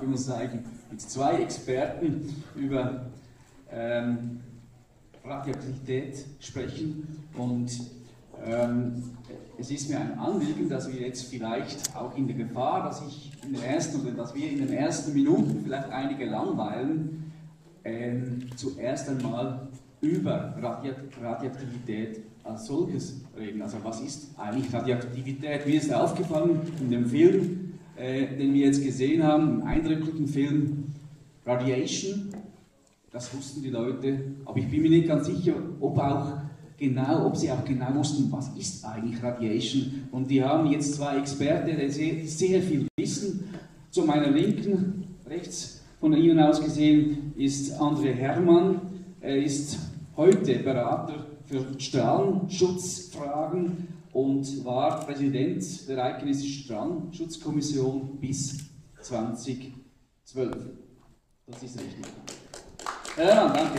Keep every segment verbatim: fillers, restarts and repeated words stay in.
wir uns eigentlich mit zwei Experten über ähm, Radioaktivität sprechen. Und ähm, es ist mir ein Anliegen, dass wir jetzt vielleicht auch in der Gefahr, dass ich in den ersten oder dass wir in den ersten Minuten vielleicht einige langweilen, ähm, zuerst einmal über Radio Radioaktivität als solches reden. Also was ist eigentlich Radioaktivität? Mir ist aufgefallen in dem Film, äh, den wir jetzt gesehen haben, im eindrücklichen Film Radiation, das wussten die Leute, aber ich bin mir nicht ganz sicher, ob auch genau, ob sie auch genau wussten, was ist eigentlich Radiation. Und die haben jetzt zwei Experten, die sehr, die sehr viel wissen. Zu meiner Linken, rechts von Ihnen aus gesehen, ist André Herrmann. Er ist heute Berater für Strahlenschutzfragen und war Präsident der Eidgenössischen Strahlenschutzkommission bis zweitausendzwölf. Das ist richtig. Ja, danke.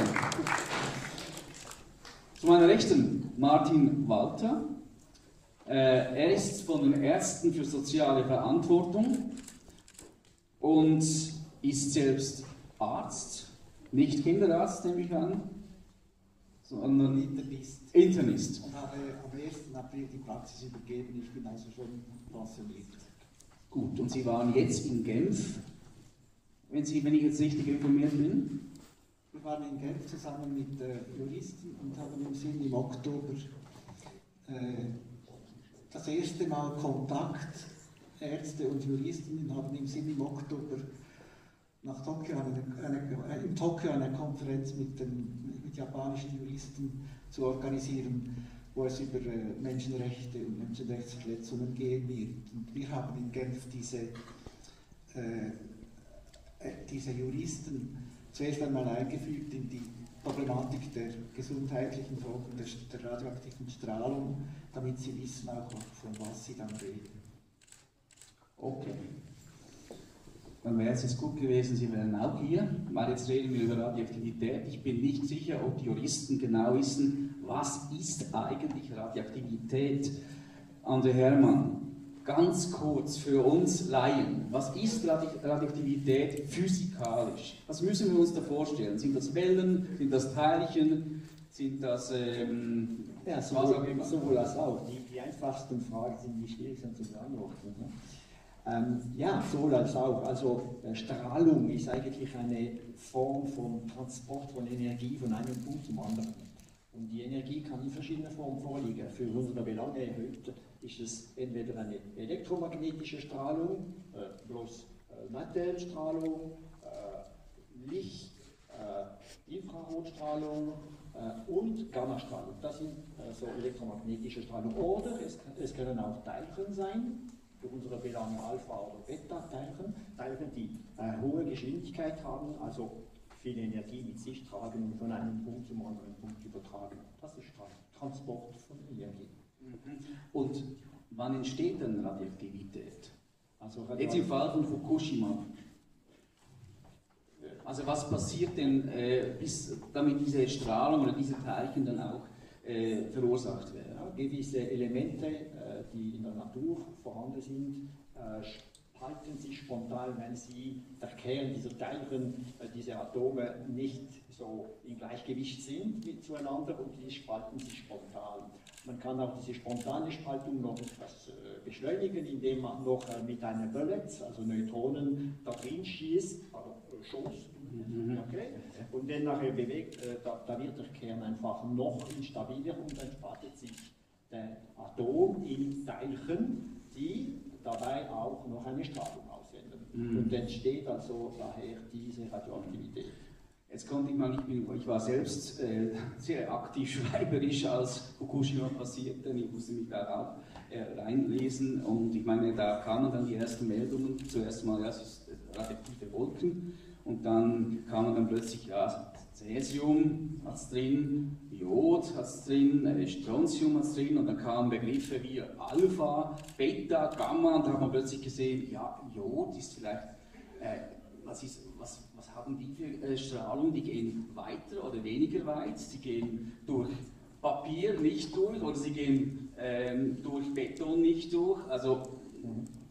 Zu meiner Rechten Martin Walter. Äh, er ist von den Ärzten für soziale Verantwortung und ist selbst Arzt, nicht Kinderarzt, nehme ich an, sondern Internist. Internist. Und habe am ersten April die Praxis übergeben, ich bin also schon pensioniert. Gut, und Sie waren jetzt in Genf, wenn, Sie, wenn ich jetzt richtig informiert bin? Wir waren in Genf zusammen mit äh, Juristen und haben im Sinn im Oktober äh, das erste Mal Kontakt, Ärzte und Juristen haben im Sinn im Oktober nach Tokio eine, eine, in Tokio eine Konferenz mit, den, mit japanischen Juristen zu organisieren, wo es über äh, Menschenrechte und Menschenrechtsverletzungen gehen wird. Und wir haben in Genf diese, äh, diese Juristen zuerst einmal eingefügt in die Problematik der gesundheitlichen Folgen der, der radioaktiven Strahlung, damit sie wissen auch, von was sie dann reden. Okay. Dann wäre es jetzt gut gewesen, Sie wären auch hier, weil jetzt reden wir über Radioaktivität. Ich bin nicht sicher, ob die Juristen genau wissen, was ist eigentlich Radioaktivität. André Herrmann, ganz kurz für uns Laien, was ist Radio Radioaktivität physikalisch? Was müssen wir uns da vorstellen? Sind das Wellen, sind das Teilchen, sind das... Ähm, ja, sowohl, sowohl als auch. Die, die einfachsten Fragen sind die schwierigsten zu beantworten. Ne? Ähm, ja, sowohl als auch. Also äh, Strahlung ist eigentlich eine Form von Transport von Energie von einem Punkt zum anderen. Und die Energie kann in verschiedenen Formen vorliegen. Für unsere Belange heute ist es entweder eine elektromagnetische Strahlung, äh, bloß äh, Lattenstrahlung, äh, Licht, äh, Infrarotstrahlung äh, und Gammastrahlung. Das sind äh, so elektromagnetische Strahlung. Oder es, es können auch Teilchen sein, für unsere Belange Alpha- oder Beta-Teilchen, Teilchen, die äh, hohe Geschwindigkeit haben, also viel Energie mit sich tragen und von einem Punkt zum anderen Punkt übertragen. Das ist Transport von Energie. Und wann entsteht denn Radioaktivität? Also Radio Jetzt im Fall von Fukushima. Also was passiert denn, äh, bis, damit diese Strahlung oder diese Teilchen dann auch äh, verursacht werden? Ja, gewisse Elemente, äh, die in der Natur vorhanden sind, äh, spalten sich spontan, wenn sie der Kern dieser Teilchen, äh, diese Atome nicht so im Gleichgewicht sind mit zueinander und die spalten sich spontan. Man kann auch diese spontane Spaltung noch etwas äh, beschleunigen, indem man noch äh, mit einer Bullets, also Neutronen, da drin schießt, also äh, Schuss, okay? Und dann nachher bewegt, äh, da, da wird der Kern einfach noch instabiler und dann spaltet sich der Atom in Teilchen, die dabei auch noch eine Strahlung aussenden. Mhm. Und entsteht also daher diese Radioaktivität. Jetzt konnte ich mal, ich, bin, ich war selbst äh, sehr aktiv schreiberisch, als Fukushima passierte, ich musste mich da auch äh, reinlesen und ich meine, da kamen dann die ersten Meldungen, zuerst mal, ja, es ist radioaktive Wolken und dann kamen dann plötzlich, ja, Cäsium hat es drin, Jod hat es drin, äh, Strontium hat es drin und dann kamen Begriffe wie Alpha, Beta, Gamma und da hat man plötzlich gesehen, ja, Jod ist vielleicht, äh, was ist, was Was haben die für äh, Strahlung? Die gehen weiter oder weniger weit? Sie gehen durch Papier nicht durch oder sie gehen ähm, durch Beton nicht durch? Also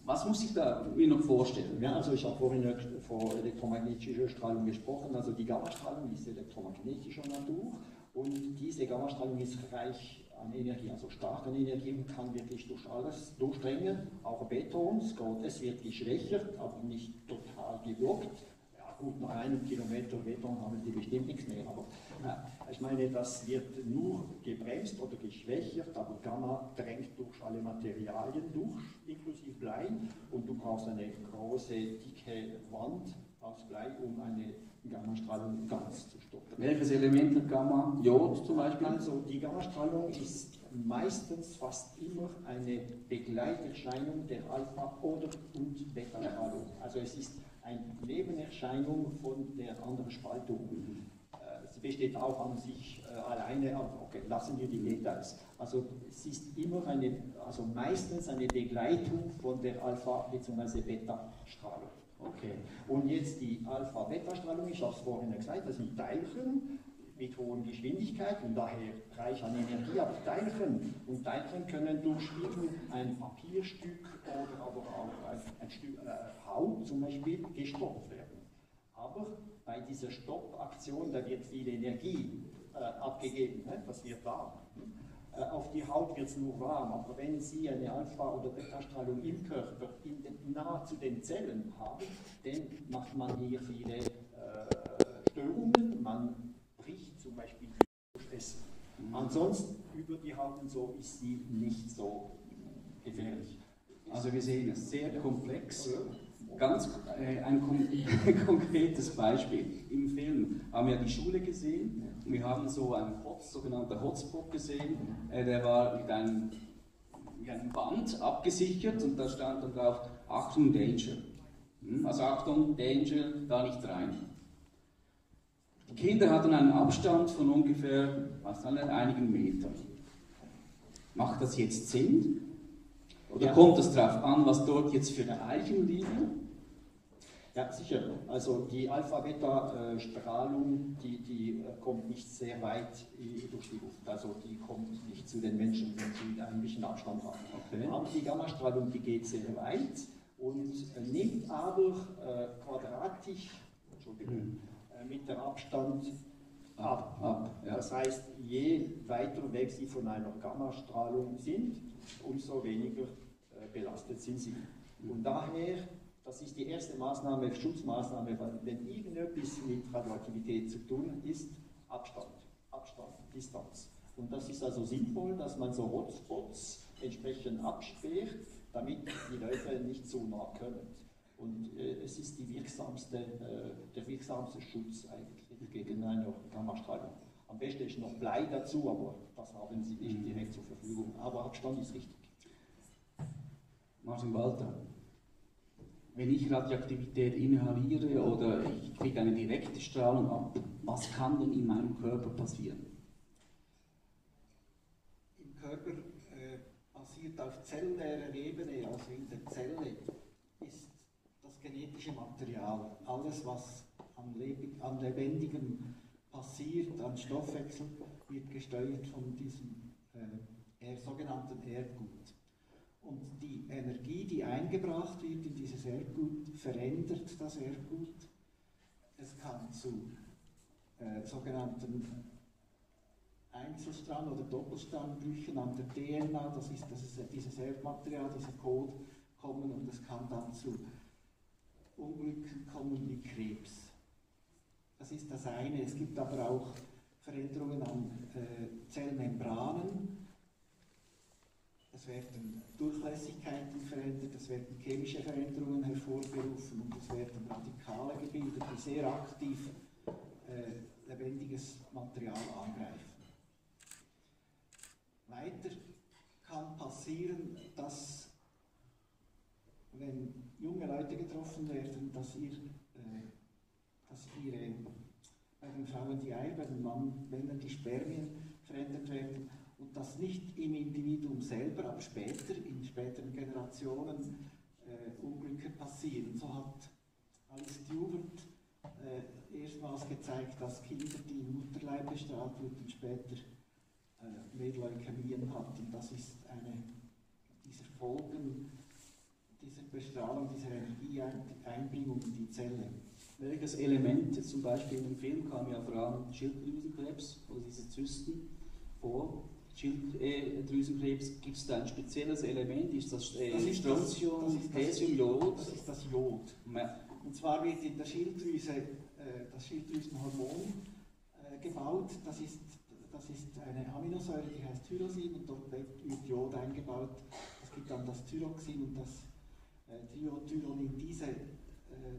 Was muss ich da mir noch vorstellen? Ja, also ich habe vorhin von elektromagnetischer Strahlung gesprochen, also die Gammastrahlung ist elektromagnetischer Natur und diese Gammastrahlung ist reich an Energie, also stark an Energie und kann wirklich durch alles durchdringen, auch Beton, es wird geschwächert, aber nicht total gewirkt. Ja gut, nach einem Kilometer Beton haben die bestimmt nichts mehr, aber äh, ich meine, das wird nur gebremst oder geschwächert, aber Gamma drängt durch alle Materialien durch, inklusive Blei, und du brauchst eine große, dicke Wand aus Blei, um eine Gammastrahlung ganz zu stoppen. Welches Element hat Gamma? Jod zum Beispiel? Also die Gammastrahlung ist meistens fast immer eine Begleiterscheinung der Alpha- oder und Beta-Strahlung. Also es ist eine Nebenerscheinung von der anderen Spaltung. Sie besteht auch an sich äh, alleine, aber okay, lassen wir die Details. Also es ist immer eine, also meistens eine Begleitung von der Alpha- bzw. Beta-Strahlung. Okay. Und jetzt die Alpha-Beta-Strahlung, ich habe es vorhin gesagt, das sind Teilchen mit hohen Geschwindigkeiten und daher reich an Energie, aber Teilchen und Teilchen können durch ein Papierstück oder aber auch ein, ein Stück äh, Haut zum Beispiel gestoppt werden. Aber bei dieser Stoppaktion, da wird viel Energie äh, abgegeben, ne? Das wird warm. Äh, auf die Haut wird es nur warm, aber wenn Sie eine Alpha- oder Beta-Strahlung im Körper in den, nahe zu den Zellen haben, dann macht man hier viele äh, Störungen, man bricht zum Beispiel durch Essen. Mhm. Ansonsten über die Haut und so ist sie nicht so gefährlich. Also wir sehen es sehr komplex. Ganz äh, ein kon konkretes Beispiel. Im Film haben wir die Schule gesehen und wir haben so einen Hot, sogenannten Hotspot gesehen, äh, der war mit einem, mit einem Band abgesichert und da stand dann drauf Achtung, Danger. Hm? Also Achtung, Danger, da nicht rein. Die Kinder hatten einen Abstand von ungefähr was dann, einigen Metern. Macht das jetzt Sinn? Oder ja. Kommt es darauf an, was dort jetzt für Teilchen liegen? Ja, sicher. Also die Alpha-Beta-Strahlung, die, die kommt nicht sehr weit durch die Luft. Also die kommt nicht zu den Menschen, wenn sie ein bisschen Abstand haben. Okay. Aber die Gammastrahlung, die geht sehr weit und nimmt aber äh, quadratisch, Entschuldigung, hm. äh, mit dem Abstand ab. ab ja. Das heißt, je weiter weg sie von einer Gammastrahlung sind, umso weniger äh, belastet sind sie. Und daher, das ist die erste Maßnahme, Schutzmaßnahme, wenn irgendetwas mit Radioaktivität zu tun ist, Abstand, Abstand, Distanz. Und das ist also sinnvoll, dass man so Hotspots entsprechend absperrt, damit die Leute nicht so nah können. Und äh, es ist die wirksamste, äh, der wirksamste Schutz eigentlich gegen eine Gammastrahlung. Am besten ist noch Blei dazu, aber das haben Sie nicht direkt zur Verfügung. Aber Abstand ist richtig. Martin Walter, wenn ich Radioaktivität inhaliere oder ich kriege eine direkte Strahlung ab, was kann denn in meinem Körper passieren? Im Körper äh, passiert auf zellulärer Ebene, also in der Zelle, ist das genetische Material, alles was an, Leb an Lebendigem passiert, an Stoffwechsel, wird gesteuert von diesem äh, sogenannten Erbgut. Und die Energie, die eingebracht wird in dieses Erbgut, verändert das Erbgut. Es kann zu äh, sogenannten Einzelstrand- oder Doppelstrandbrüchen an der D N A, das ist, das ist dieses Erbmaterial, dieser Code, kommen und es kann dann zu Unglücken kommen wie Krebs. Das ist das eine. Es gibt aber auch Veränderungen an äh, Zellmembranen. Es werden Durchlässigkeiten verändert, es werden chemische Veränderungen hervorgerufen und es werden Radikale gebildet, die sehr aktiv äh, lebendiges Material angreifen. Weiter kann passieren, dass, wenn junge Leute getroffen werden, dass, ihr, äh, dass ihre, bei den Frauen die Eier, bei den Männern die Spermien verändert werden. Und das nicht im Individuum selber, aber später, in späteren Generationen, äh, Unglücke passieren. So hat Alice Stewart äh, erstmals gezeigt, dass Kinder, die im Mutterleib bestrahlt wurden, später äh, mehr Leukämien hatten. Das ist eine dieser Folgen dieser Bestrahlung, dieser Energieeinbringung in die Zelle. Welches Element, zum Beispiel in dem Film kam ja vor allem Schilddrüsenkrebs oder diese Zysten vor. Schilddrüsenkrebs, gibt es da ein spezielles Element? Ist das, äh, das ist Strontium, Cäsium, Jod? Das ist das Jod. Und zwar wird in der Schilddrüse äh, das Schilddrüsenhormon äh, gebaut. Das ist, das ist eine Aminosäure, die heißt Tyrosin, und dort wird Jod eingebaut. Es gibt dann das Thyroxin und das äh, Tyronin. Diese äh,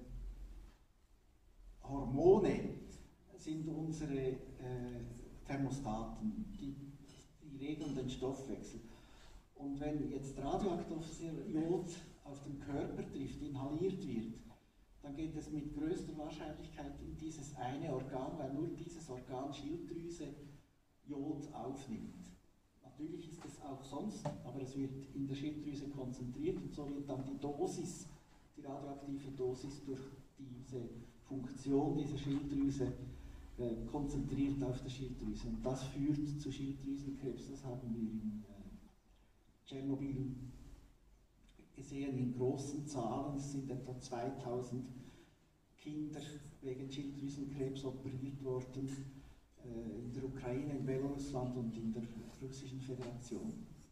Hormone sind unsere äh, Thermostaten, die, die regeln den Stoffwechsel. Und wenn jetzt radioaktives Jod auf den Körper trifft, inhaliert wird, dann geht es mit größter Wahrscheinlichkeit in dieses eine Organ, weil nur dieses Organ Schilddrüse Jod aufnimmt. Natürlich ist es auch sonst, aber es wird in der Schilddrüse konzentriert und so wird dann die Dosis, die radioaktive Dosis durch diese Funktion dieser Schilddrüse äh, konzentriert auf der Schilddrüse. Und das führt zu Schilddrüsenkrebs. Das haben wir in äh, Tschernobyl gesehen in großen Zahlen. Es sind etwa zweitausend Kinder wegen Schilddrüsenkrebs operiert worden, äh, in der Ukraine, in Belarusland und in der Russischen Föderation.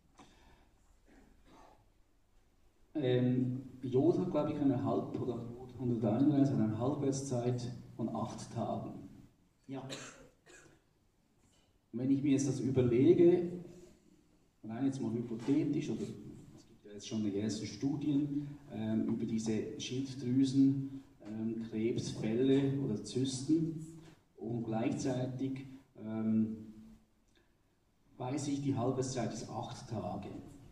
Ähm, Jod hat, glaube ich, eine Halb- oder hunderteinunddreißig eine Halbwertszeit von acht Tagen. Ja. Wenn ich mir jetzt das überlege, rein jetzt mal hypothetisch, oder es gibt ja jetzt schon die ersten Studien ähm, über diese Schilddrüsen, ähm, Krebsfälle oder Zysten, und gleichzeitig ähm, weiß ich, die Halbwertszeit ist acht Tage.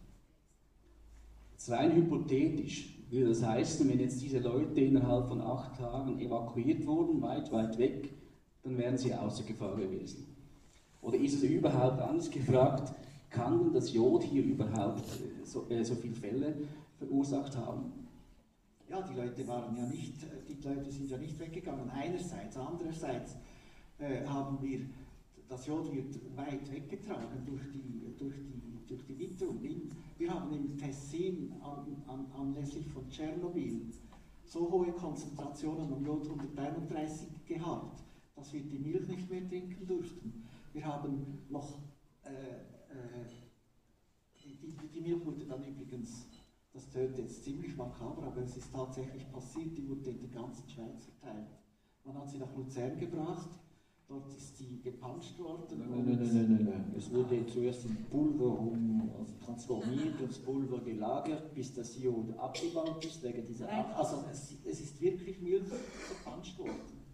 Jetzt rein hypothetisch würde das heißen, wenn jetzt diese Leute innerhalb von acht Tagen evakuiert wurden, weit, weit weg, dann wären sie außer Gefahr gewesen. Oder ist es überhaupt anders gefragt, kann denn das Jod hier überhaupt so, äh, so viele Fälle verursacht haben? Ja, die Leute waren ja nicht, die Leute sind ja nicht weggegangen, einerseits. Andererseits äh, haben wir, das Jod wird weit weggetragen durch die, durch die, durch die Witterung. Wir haben im Tessin an, an, anlässlich von Tschernobyl so hohe Konzentrationen an Jod hunderteinunddreißig gehabt, dass wir die Milch nicht mehr trinken durften. Wir haben noch, äh, äh, die, die Milch wurde dann übrigens, das tönt jetzt ziemlich makaber, aber es ist tatsächlich passiert, die wurde in der ganzen Schweiz verteilt. Man hat sie nach Luzern gebracht, dort ist sie gepanscht worden. Nein, nein, nein, nein, nein. Es wurde zuerst in Pulver um, also transformiert und das Pulver gelagert, bis das Jod abgebaut ist, wegen dieser Nein, Ab also es, es ist wirklich Milch verpanscht worden.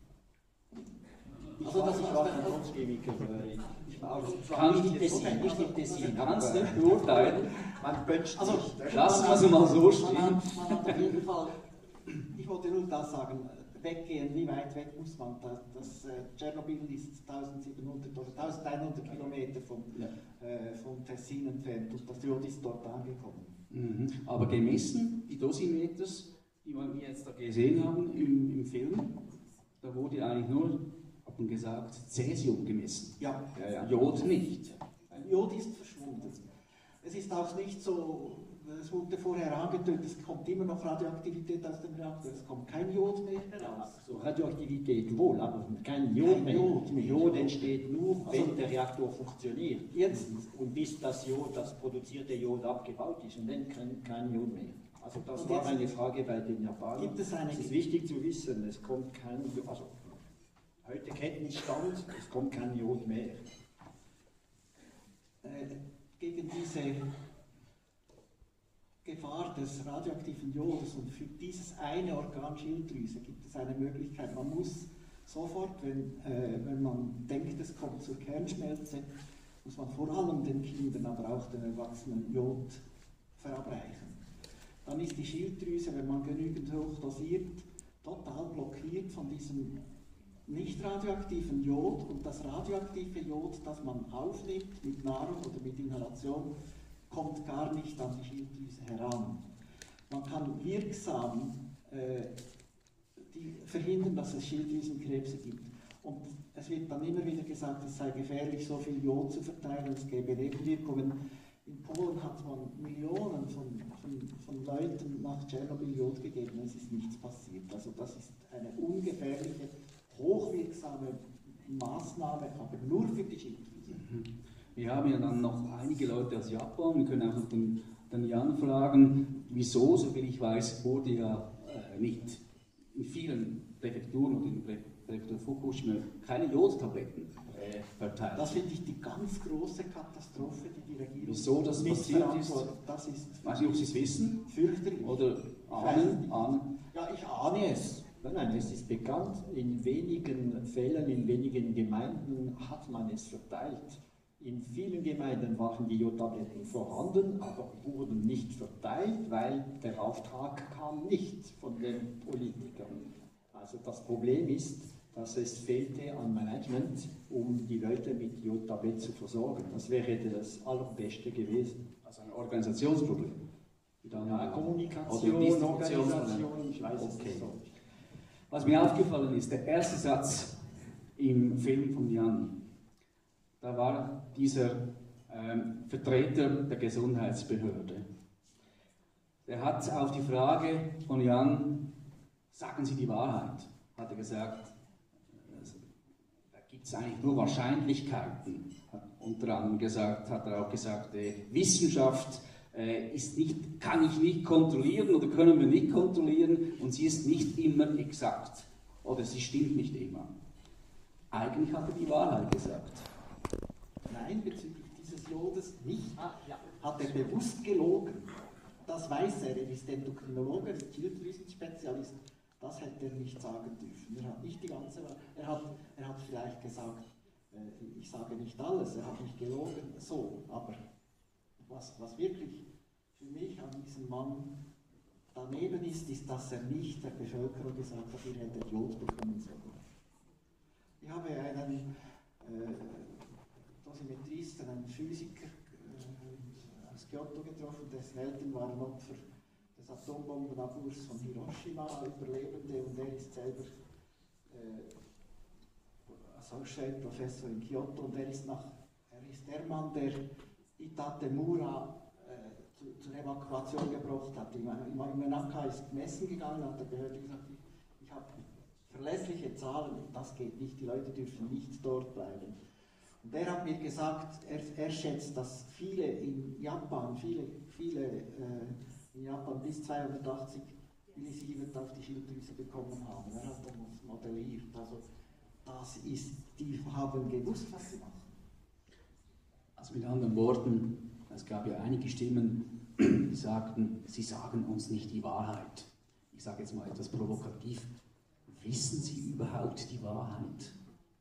Ich also war, das ich ist war der- kein Holzchemiker, äh, ich war auch Kann nicht ich im das Tessin, nicht im Tessin. Kannst aber, nicht beurteilen. Man wünscht Also, sich. Lassen wir es mal so Man stehen. hat, man hat auf jeden Fall, ich wollte nur das sagen, weggehen, wie weit weg muss man? Das, das äh, Tschernobyl ist eintausendsiebenhundert oder eintausendeinhundert Kilometer vom, Ja. äh, vom Tessin entfernt und das Jod ist dort angekommen. Mhm. Aber gemessen, die Dosimeters, die wir jetzt da gesehen haben im, im Film, da wurde eigentlich nur, hat man gesagt, Cäsium gemessen. Ja, Ja, ja. Jod nicht. Jod ist verschwunden. Es ist auch nicht so, es wurde vorher angetönt, es kommt immer noch Radioaktivität aus dem Reaktor, es kommt kein Jod mehr heraus. So, Radioaktivität wohl, aber kein Jod Kein mehr. Jod mehr. Jod entsteht nur, wenn Also- der Reaktor funktioniert. Jetzt- Und bis das Jod, das produzierte Jod abgebaut ist, und dann kein, kein Jod mehr. Also das Und war jetzt- eine Frage bei den Japanern. Gibt es eine- Es ist wichtig zu wissen, es kommt kein Jod, also heute Kenntnisstand, es kommt kein Jod mehr. Äh, gegen diese Gefahr des radioaktiven Jodes und für dieses eine Organ Schilddrüse gibt es eine Möglichkeit. Man muss sofort, wenn, äh, wenn man denkt, es kommt zur Kernschmelze, muss man vor allem den Kindern, aber auch den Erwachsenen Jod verabreichen. Dann ist die Schilddrüse, wenn man genügend hoch dosiert, total blockiert von diesem nicht radioaktiven Jod, und das radioaktive Jod, das man aufnimmt mit Nahrung oder mit Inhalation, kommt gar nicht an die Schilddrüse heran. Man kann wirksam äh, die verhindern, dass es Schilddrüsenkrebse gibt. Und es wird dann immer wieder gesagt, es sei gefährlich, so viel Jod zu verteilen, es gäbe Nebenwirkungen. In Polen hat man Millionen von, von, von Leuten nach Tschernobyl Jod gegeben, es ist nichts passiert. Also das ist eine ungefährliche, hochwirksame Maßnahme, aber nur für die Schilddrüse. Wir haben ja dann noch einige Leute aus Japan, wir können auch noch den, den Jan fragen, wieso, soviel ich weiß, wurde ja äh, nicht in vielen Präfekturen und in der Präfektur Fukushima keine Jodtabletten äh, verteilt. Das finde ich die ganz große Katastrophe, die die Regierung wieso das passiert ist, das ist ich weiß nicht, ob Sie es wissen fürchterlich. oder ahnen. ahnen. Ja, ich ahne es. Nein, nein, es ist bekannt, in wenigen Fällen, in wenigen Gemeinden hat man es verteilt. In vielen Gemeinden waren die Jodtabletten vorhanden, aber wurden nicht verteilt, weil der Auftrag kam nicht von den Politikern. Also das Problem ist, dass es fehlte an Management, um die Leute mit Jodtabletten zu versorgen. Das wäre das Allerbeste gewesen. Also ein Organisationsproblem. Ja, Kommunikation, Organisation, ich weiß es okay. nicht so. Was mir aufgefallen ist, der erste Satz im Film von Jan, da war dieser ähm, Vertreter der Gesundheitsbehörde. Der hat auf die Frage von Jan, sagen Sie die Wahrheit, hat er gesagt, da gibt es eigentlich nur Wahrscheinlichkeiten. Hat unter anderem gesagt, hat er auch gesagt, äh, Wissenschaft äh, ist nicht, kann ich nicht kontrollieren oder können wir nicht kontrollieren und sie ist nicht immer exakt oder sie stimmt nicht immer. Eigentlich hat er die Wahrheit gesagt. Nein, bezüglich dieses Jodes nicht. Hat er bewusst gelogen. Das weiß er, er ist Endokrinologe, er ist Schilddrüsenspezialist. Das hätte er nicht sagen dürfen. Er hat nicht die ganze Wahrheit. Er hat, er hat vielleicht gesagt, äh, ich sage nicht alles, er hat nicht gelogen, so. Aber was, was wirklich für mich an diesem Mann daneben ist, ist, dass er nicht der Bevölkerung gesagt hat, ihr hättet Jod bekommen sollen. Ich habe einen äh, Dosimetristen, einen Physiker äh, aus Kyoto getroffen, dessen Eltern waren Opfer des Atombombenabwurfs von Hiroshima, Überlebende, und er ist selber äh, Associate Professor in Kyoto, und er ist, nach, er ist der Mann, der Itatemura äh, zu, zur Evakuation gebracht hat. Imanaka ist messen gegangen, hat der Behörde gesagt, ich, ich habe verlässliche Zahlen, das geht nicht, die Leute dürfen nicht dort bleiben. Und er hat mir gesagt, er, er schätzt, dass viele in Japan, viele, viele äh, in Japan bis zweihundertachtzig Millisievert auf die Schilddrüse bekommen haben. Er hat das modelliert. Also das ist, die haben gewusst, was sie machen. Also mit anderen Worten, es gab ja einige Stimmen, die sagten, sie sagen uns nicht die Wahrheit. Ich sage jetzt mal etwas provokativ. Wissen Sie überhaupt die Wahrheit?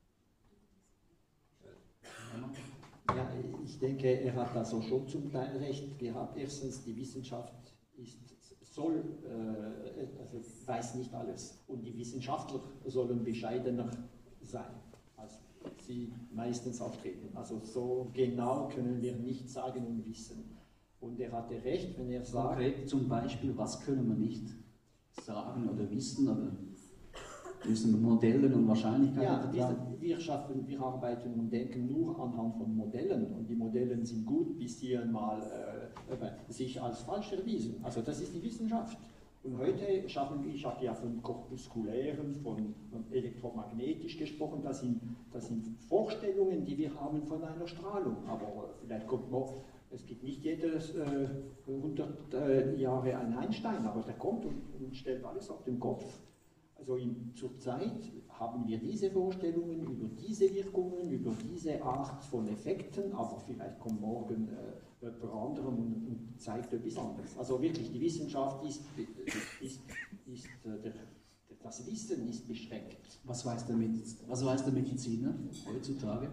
Ja, ich denke, er hat also schon zum Teil recht gehabt. Erstens, die Wissenschaft ist, soll, äh, also weiß nicht alles. Und die Wissenschaftler sollen bescheidener sein, als sie meistens auftreten. Also so genau können wir nicht sagen und wissen. Und er hatte recht, wenn er sagt... Konkret zum Beispiel, was können wir nicht sagen oder wissen oder müssen wir Modellen und Wahrscheinlichkeiten ja, vertrauen? wir, wir, schaffen, wir arbeiten und denken nur anhand von Modellen, und die Modelle sind gut, bis sie einmal äh, sich als falsch erwiesen. Also das ist die Wissenschaft. Und heute schaffen wir, ich habe ja von korpuskulären, von, von elektromagnetisch gesprochen, das sind, das sind Vorstellungen, die wir haben von einer Strahlung. Aber vielleicht kommt noch, es gibt nicht jedes äh, hundert äh, Jahre ein Einstein, aber der kommt und, und stellt alles auf den Kopf. Also in, zurzeit haben wir diese Vorstellungen über diese Wirkungen, über diese Art von Effekten, aber vielleicht kommt morgen äh, jemand anderem und, und zeigt etwas anderes. Also wirklich, die Wissenschaft ist, ist, ist äh, der, das Wissen ist beschränkt. Was weiß der, Mediz was weiß der Mediziner heutzutage?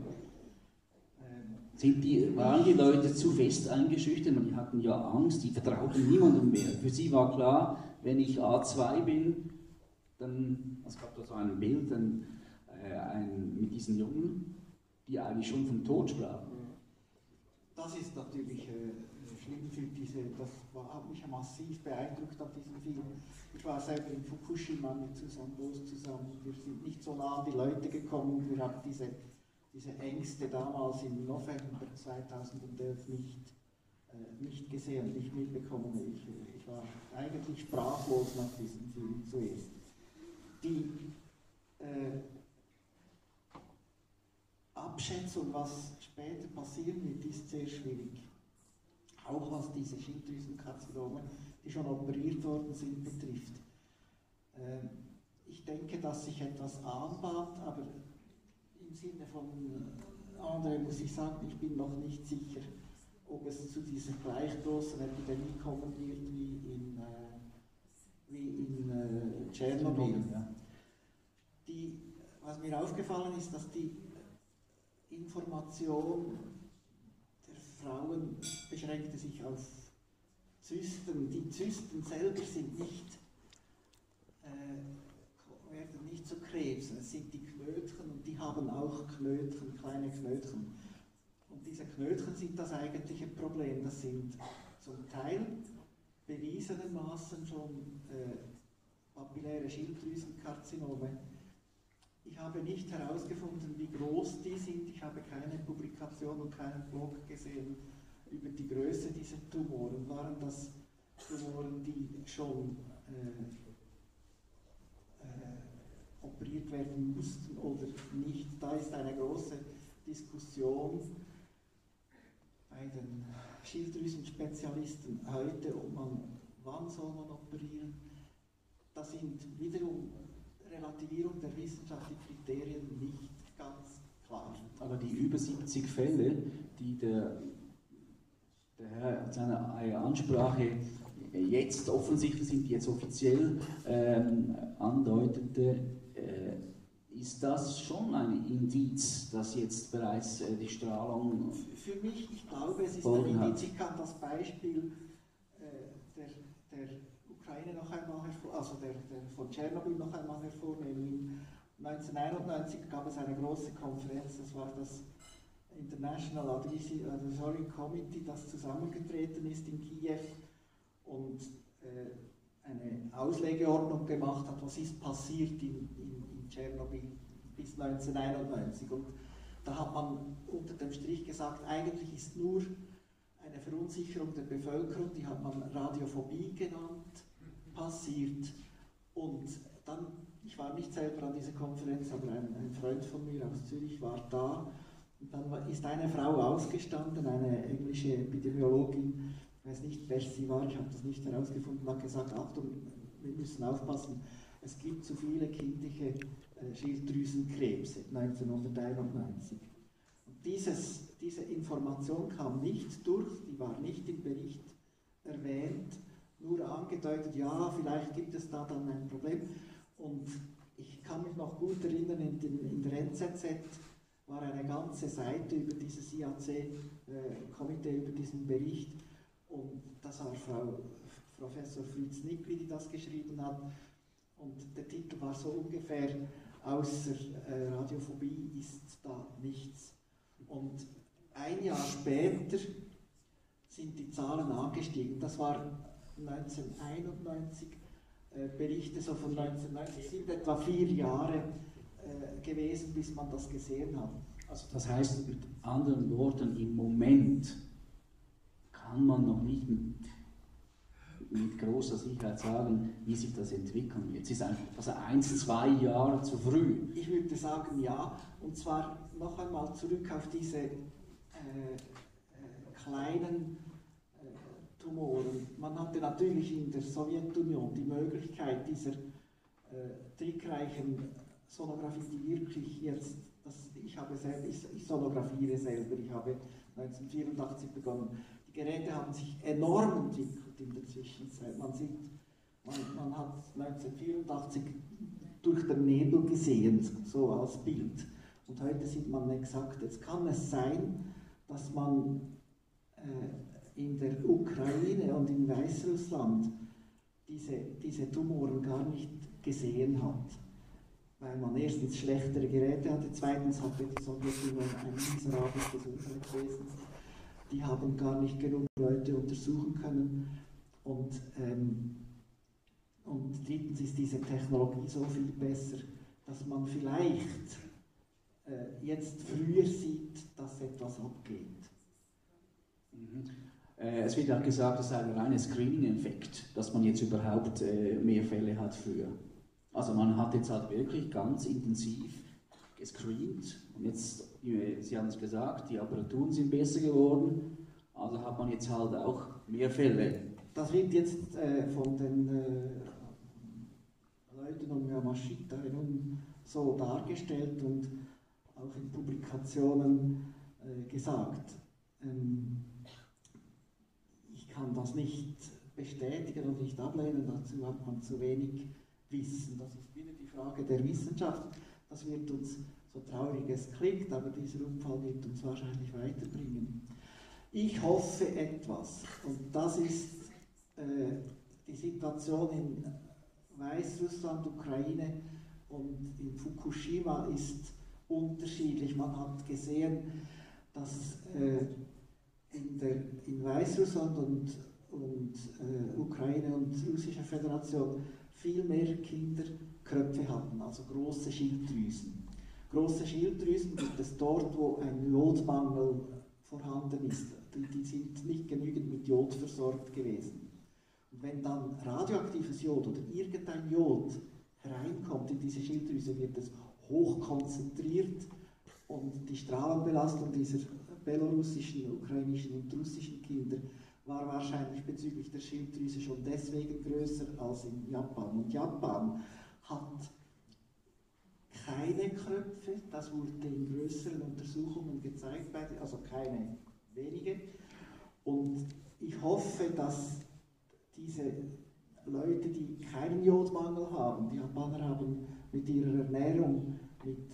Sind die, waren die Leute zu fest eingeschüchtert? Die hatten ja Angst, die vertrauten niemandem mehr. Für sie war klar, wenn ich A zwei bin, dann, es gab da so ein Bild ein, äh, ein, mit diesen Jungen, die eigentlich schon vom Tod sprachen. Das ist natürlich äh, schlimm für diese, das war, hat mich ja massiv beeindruckt an diesem Film. Ich war selber in Fukushima mit Susanne Boos zusammen, wir sind nicht so nah an die Leute gekommen, wir haben diese, diese Ängste damals im November zweitausendelf nicht äh, äh, nicht gesehen, nicht mitbekommen. Ich, ich war eigentlich sprachlos nach diesem Film zuerst. Die äh, Abschätzung, was später passieren wird, ist sehr schwierig. Auch was diese Schilddrüsenkarzinome, die schon operiert worden sind, betrifft. Äh, ich denke, dass sich etwas anbahnt, aber im Sinne von André muss ich sagen, ich bin noch nicht sicher, ob es zu dieser gleich großen Epidemie kommen wird wie in, äh, wie in äh, Tschernobyl. Ja. Die, was mir aufgefallen ist, dass die Information der Frauen beschränkte sich auf Zysten. Die Zysten selber sind nicht, äh, werden nicht zu Krebs, es sind die Knötchen und die haben auch Knötchen, kleine Knötchen. Und diese Knötchen sind das eigentliche Problem. Das sind zum Teil bewiesenermaßen schon äh, papilläre Schilddrüsenkarzinome. Ich habe nicht herausgefunden, wie groß die sind. Ich habe keine Publikation und keinen Blog gesehen über die Größe dieser Tumoren. Waren das Tumoren, die schon äh, äh, operiert werden mussten oder nicht? Da ist eine große Diskussion bei den Schilddrüsenspezialisten heute, ob man, wann soll man operieren. Das sind wiederum Relativierung der wissenschaftlichen Kriterien nicht ganz klar. Aber die über siebzig Fälle, die der, der Herr in seiner Ansprache jetzt offensichtlich sind, die jetzt offiziell ähm, andeutete, äh, ist das schon ein Indiz, dass jetzt bereits äh, die Strahlung... Für mich, ich glaube, es ist ein Indiz. Ich kann das Beispiel äh, der, der Ukraine noch einmal hervor, also der, der von Tschernobyl noch einmal hervornehmen. neunzehnhunderteinundneunzig gab es eine große Konferenz, das war das International Advisory Committee, das zusammengetreten ist in Kiew und äh, eine Auslegeordnung gemacht hat, was ist passiert in, in, in Tschernobyl bis neunzehnhunderteinundneunzig. Und da hat man unter dem Strich gesagt, eigentlich ist nur eine Verunsicherung der Bevölkerung, die hat man Radiophobie genannt, passiert. Und dann, ich war nicht selber an dieser Konferenz, aber ein, ein Freund von mir aus Zürich war da. Und dann ist eine Frau ausgestanden, eine englische Epidemiologin, ich weiß nicht, wer sie war, ich habe das nicht herausgefunden, hat gesagt, Achtung, wir müssen aufpassen, es gibt zu viele kindliche äh, Schilddrüsenkrebse, neunzehnhunderteinundneunzig. Und dieses, diese Information kam nicht durch, die war nicht im Bericht erwähnt, nur angedeutet, ja, vielleicht gibt es da dann ein Problem. Und ich kann mich noch gut erinnern, in, den, in der N Z Z war eine ganze Seite über dieses I A C-Komitee, äh, über diesen Bericht. Und das war Frau Professor Fritz Nickli, die das geschrieben hat. Und der Titel war so ungefähr, außer äh, Radiophobie ist da nichts. Und ein Jahr später sind die Zahlen angestiegen. Das war neunzehnhunderteinundneunzig, äh, Berichte so von neunzehnhundertneunzig, sind etwa vier Jahre äh, gewesen, bis man das gesehen hat. Also das heißt mit anderen Worten, im Moment kann man noch nicht mit, mit großer Sicherheit sagen, wie sich das entwickeln wird. Es ist einfach also eins, zwei Jahre zu früh. Ich würde sagen, ja. Und zwar noch einmal zurück auf diese äh, äh, kleinen äh, Tumoren. Man hatte natürlich in der Sowjetunion die Möglichkeit dieser äh, trickreichen Sonographie, die wirklich jetzt, das, ich, habe selber, ich, ich sonografiere selber, ich habe neunzehnhundertvierundachtzig begonnen. Die Geräte haben sich enorm entwickelt in der Zwischenzeit. Man sieht, man, man hat neunzehnhundertvierundachtzig durch den Nebel gesehen, so als Bild. Und heute sieht man exakt, jetzt kann es sein, dass man äh, in der Ukraine und in Weißrussland diese, diese Tumoren gar nicht gesehen hat. Weil man erstens schlechtere Geräte hatte, zweitens hatte die Sowjetunion ein miserables Gesundheitswesen. Die haben gar nicht genug Leute untersuchen können. Und, ähm, und drittens ist diese Technologie so viel besser, dass man vielleicht äh, jetzt früher sieht, dass etwas abgeht. Mhm. Äh, es wird auch gesagt, es sei ein reiner Screening-Effekt, dass man jetzt überhaupt äh, mehr Fälle hat früher. Also man hat jetzt halt wirklich ganz intensiv gescreent und jetzt, Sie haben es gesagt, die Apparaturen sind besser geworden, also hat man jetzt halt auch mehr Fälle. Das wird jetzt äh, von den äh, Leuten um Yamashita herum so dargestellt und auch in Publikationen äh, gesagt. Ähm, ich kann das nicht bestätigen und nicht ablehnen, dazu hat man zu wenig Wissen. Das ist wieder die Frage der Wissenschaft. Das wird uns, so traurig es klingt, aber dieser Unfall wird uns wahrscheinlich weiterbringen. Ich hoffe etwas, und das ist äh, die Situation in Weißrussland, Ukraine und in Fukushima ist unterschiedlich. Man hat gesehen, dass äh, in, der, in Weißrussland und, und äh, Ukraine und Russischer Föderation viel mehr Kinder Köpfe hatten, also große Schilddrüsen. Große Schilddrüsen gibt es dort, wo ein Jodmangel vorhanden ist. Die, die sind nicht genügend mit Jod versorgt gewesen. Und wenn dann radioaktives Jod oder irgendein Jod hereinkommt in diese Schilddrüse, wird es hochkonzentriert und die Strahlenbelastung dieser belorussischen, ukrainischen und russischen Kinder war wahrscheinlich bezüglich der Schilddrüse schon deswegen größer als in Japan. Und Japan hat keine Kröpfe, das wurde in größeren Untersuchungen gezeigt, also keine wenige. Und ich hoffe, dass diese Leute, die keinen Jodmangel haben, die Japaner haben mit ihrer Ernährung, mit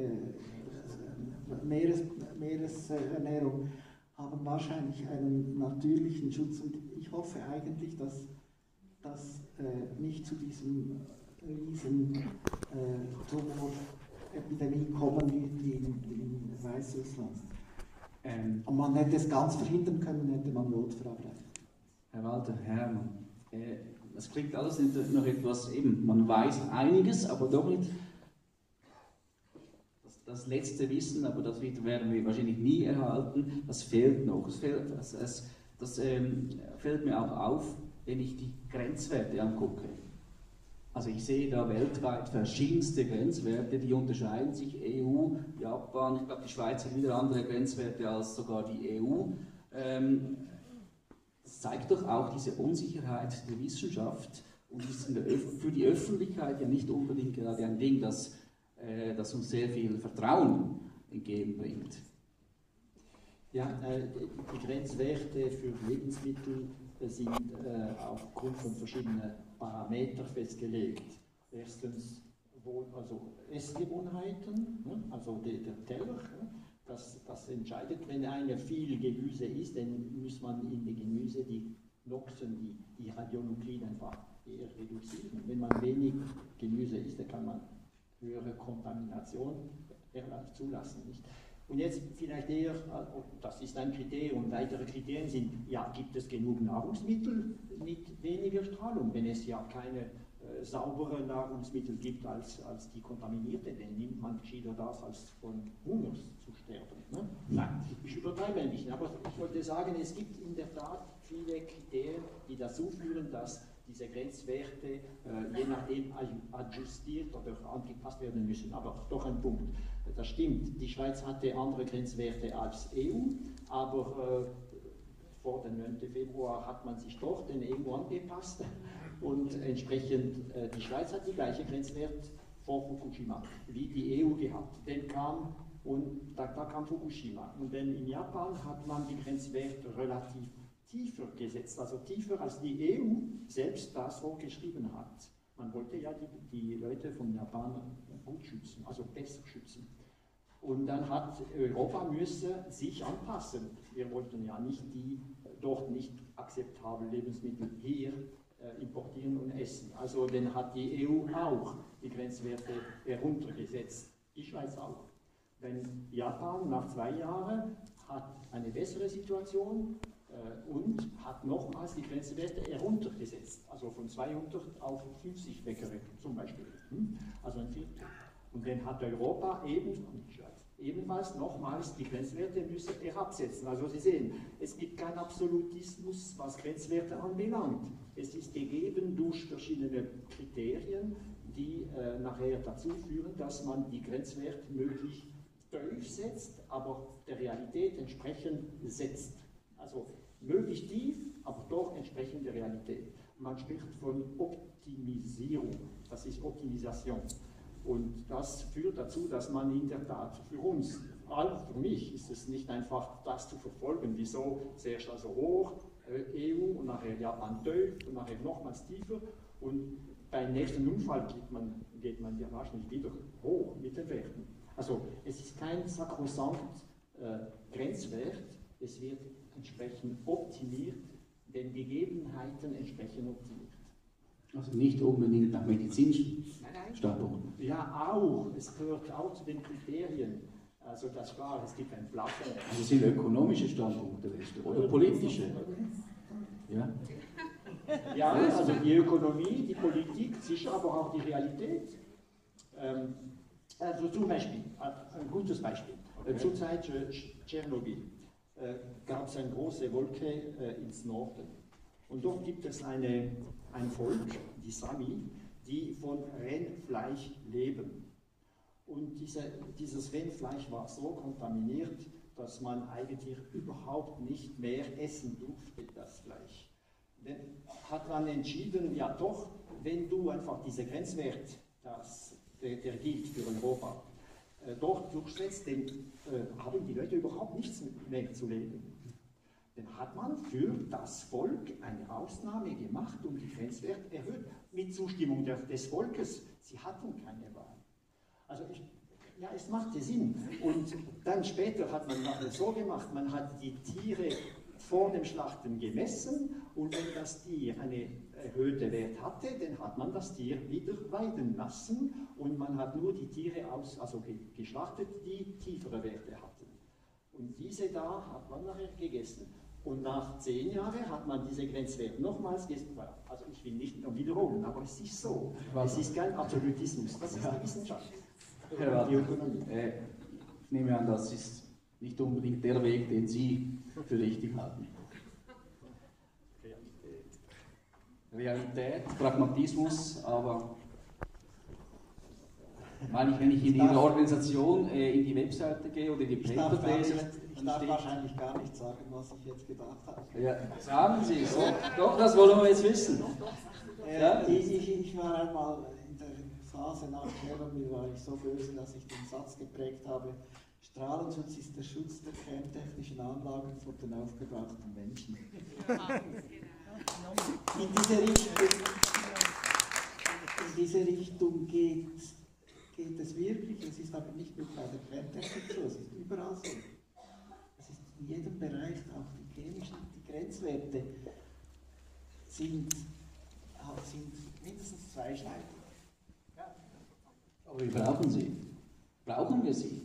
äh, Meeres, Meeresernährung, haben wahrscheinlich einen natürlichen Schutz. Und ich hoffe eigentlich, dass das äh, nicht zu diesem riesen äh, Tumorepidemie kommen wird wie in, in Weißrussland. Ähm, Und man hätte es ganz verhindern können, hätte man Jod verabreicht. Herr Walter Herrmann, äh, das klingt alles noch etwas, eben, man weiß einiges, aber doch nicht das, das letzte Wissen, aber das werden wir wahrscheinlich nie erhalten, das fehlt noch. Es fehlt, das, das, das ähm, fällt mir auch auf, wenn ich die Grenzwerte angucke. Also ich sehe da weltweit verschiedenste Grenzwerte, die unterscheiden sich, E U, Japan, ich glaube die Schweiz hat wieder andere Grenzwerte als sogar die E U. Ähm, das zeigt doch auch diese Unsicherheit der Wissenschaft und ist in der Öf- für die Öffentlichkeit ja nicht unbedingt gerade ein Ding, das, äh, das uns sehr viel Vertrauen entgegenbringt. Ja, äh, die Grenzwerte für Lebensmittel sind äh, aufgrund von verschiedenen Parametern festgelegt. Erstens wohl, also Essgewohnheiten, ne? Also der, der Teller, ne? das, das entscheidet. Wenn einer viel Gemüse isst, dann muss man in dem Gemüse die Noxen, die, die Radionuklide einfach eher reduzieren. Wenn man wenig Gemüse isst, dann kann man höhere Kontamination zulassen. Nicht? Und jetzt vielleicht eher, das ist ein Kriterium, weitere Kriterien sind, ja, gibt es genug Nahrungsmittel mit weniger Strahlung? Wenn es ja keine äh, sauberen Nahrungsmittel gibt als, als die kontaminierte, dann nimmt man gescheiter das, als von Hunger zu sterben. Ne? Nein, ich übertreibe ein bisschen, aber ich wollte sagen, es gibt in der Tat viele Kriterien, die dazu führen, dass diese Grenzwerte äh, je nachdem adjustiert oder angepasst werden müssen. Aber doch ein Punkt. Das stimmt, die Schweiz hatte andere Grenzwerte als E U, aber äh, vor dem neunten Februar hat man sich doch den E U angepasst und entsprechend äh, die Schweiz hat die gleiche Grenzwert vor Fukushima wie die E U gehabt. Dann kam und da, da kam Fukushima und dann in Japan hat man die Grenzwerte relativ tiefer gesetzt, also tiefer als die E U selbst das vorgeschrieben hat. Man wollte ja die, die Leute von Japan gut schützen, also besser schützen. Und dann hat Europa müsse sich anpassen. Wir wollten ja nicht die dort nicht akzeptablen Lebensmittel hier äh, importieren und essen. Also dann hat die E U auch die Grenzwerte heruntergesetzt. Die Schweiz auch. Denn Japan nach zwei Jahren hat eine bessere Situation äh, und hat nochmals die Grenzwerte heruntergesetzt. Also von zweihundert auf fünfzig Becquerel zum Beispiel. Hm? Also ein Viertel. Und dann hat Europa eben, und die Schweiz, Ebenfalls nochmals, die Grenzwerte müssen herabsetzen. Also Sie sehen, es gibt keinen Absolutismus, was Grenzwerte anbelangt. Es ist gegeben durch verschiedene Kriterien, die äh, nachher dazu führen, dass man die Grenzwerte möglichst tief setzt, aber der Realität entsprechend setzt. Also möglichst tief, aber doch entsprechend der Realität. Man spricht von Optimisierung, das ist Optimisation. Und das führt dazu, dass man in der Tat für uns, für mich ist es nicht einfach, das zu verfolgen, wieso zuerst also hoch, E U und nachher Japan tief und nachher nochmals tiefer und beim nächsten Unfall geht man, geht man ja wahrscheinlich wieder hoch mit den Werten. Also es ist kein sakrosankt äh, Grenzwert, es wird entsprechend optimiert, den Gegebenheiten entsprechend optimiert. Also nicht unbedingt nach medizinischen Standpunkten. Ja, auch. Es gehört auch zu den Kriterien. Also das ist klar, es gibt ein Plafond. Also sind ökonomische Standpunkte oder politische? Ja. Ja, also die Ökonomie, die Politik, sicher, aber auch die Realität. Ähm, also zum Beispiel, ein gutes Beispiel. Okay. Zur Zeit Tschernobyl äh, gab es eine große Wolke äh, ins Norden. Und dort gibt es eine, ein Volk, die Sami, die von Rennfleisch leben. Und diese, dieses Rennfleisch war so kontaminiert, dass man eigentlich überhaupt nicht mehr essen durfte, das Fleisch. Dann hat man entschieden, ja doch, wenn du einfach diese Grenzwert, das, der, der gilt für Europa, äh, dort durchsetzt, dann äh, haben die Leute überhaupt nichts mehr zu leben. Dann hat man für das Volk eine Ausnahme gemacht und die Grenzwerte erhöht, mit Zustimmung der, des Volkes. Sie hatten keine Wahl. Also ich, ja, es machte Sinn. Und dann später hat man so gemacht, man hat die Tiere vor dem Schlachten gemessen und wenn das Tier eine erhöhte Wert hatte, dann hat man das Tier wieder weiden lassen und man hat nur die Tiere aus, also geschlachtet, die tiefere Werte hatten. Und diese da hat man nachher gegessen. Und nach zehn Jahren hat man diese Grenzwerte nochmals gegessen. Also ich will nicht nur wiederholen, aber es ist so. Es ist kein Absolutismus, das ist die Wissenschaft. Ja, die Ökonomie. Äh, ich nehme an, das ist nicht unbedingt der Weg, den Sie für richtig halten. Realität, Pragmatismus, aber meine ich, wenn ich in Ihre Organisation äh, in die Webseite gehe oder in die Paper lese, ich darf steht, wahrscheinlich gar nicht sagen, was ich jetzt gedacht habe. Ja, sagen Sie es. Doch, das wollen wir jetzt wissen. Äh, ja? ich, ich, ich war einmal in der Phase nach Tschernobyl, war ich so böse, dass ich den Satz geprägt habe: Strahlenschutz ist der Schutz der kerntechnischen Anlagen vor den aufgebrauchten Menschen. In diese Richtung, in diese Richtung geht, geht es wirklich. Es ist aber nicht nur bei der Kerntechnik so, es ist überall so. Es ist in jedem Bereich, auch die chemischen, die Grenzwerte sind, sind mindestens zweischneidig. Ja. Aber wir brauchen sie. Brauchen wir sie?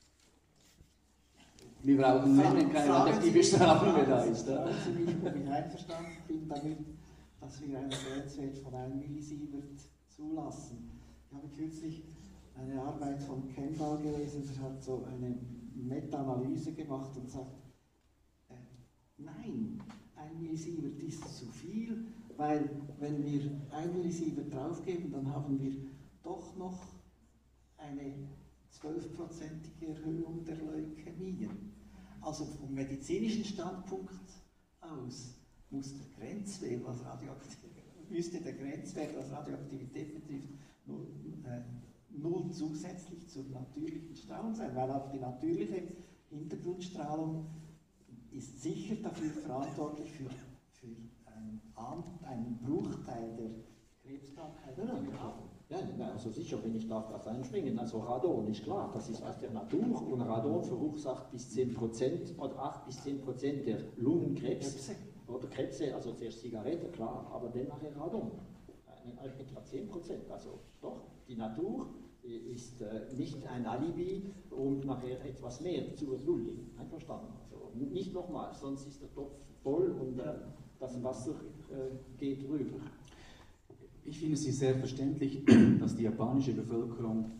Wir brauchen wenn keine radioaktive Strahlung mehr da ist. Fragen Sie mich, ob ich einverstanden bin damit, dass wir einen Grenzwert von einem Millisievert zulassen. Ich habe kürzlich eine Arbeit von Kendall gelesen, der hat so eine Meta-Analyse gemacht und sagt, äh, nein, ein Millisievert ist zu viel, weil wenn wir ein Millisievert draufgeben, dann haben wir doch noch eine zwölfprozentige Erhöhung der Leukämien. Also vom medizinischen Standpunkt aus muss der Grenzwert, was Radioaktivität, müsste der Grenzwert, was Radioaktivität betrifft, null, äh, null zusätzlich zur natürlichen Strahlung sein, weil auch die natürliche Hintergrundstrahlung ist sicher dafür verantwortlich für, für einen, einen Bruchteil der Krebskrankheiten. Ja, also sicher, wenn ich darf das einspringen. Also Radon ist klar, das ist aus der Natur und Radon verursacht bis zehn Prozent oder acht bis zehn Prozent der Lungenkrebs oder Krebse, also zuerst Zigarette, klar, aber dann nachher Radon. Etwa zehn Prozent. Also doch, die Natur ist äh, nicht ein Alibi, um nachher etwas mehr zu erdulden. Einverstanden. Also nicht nochmal, sonst ist der Topf voll und äh, das Wasser äh, geht rüber. Ich finde es sehr verständlich, dass die japanische Bevölkerung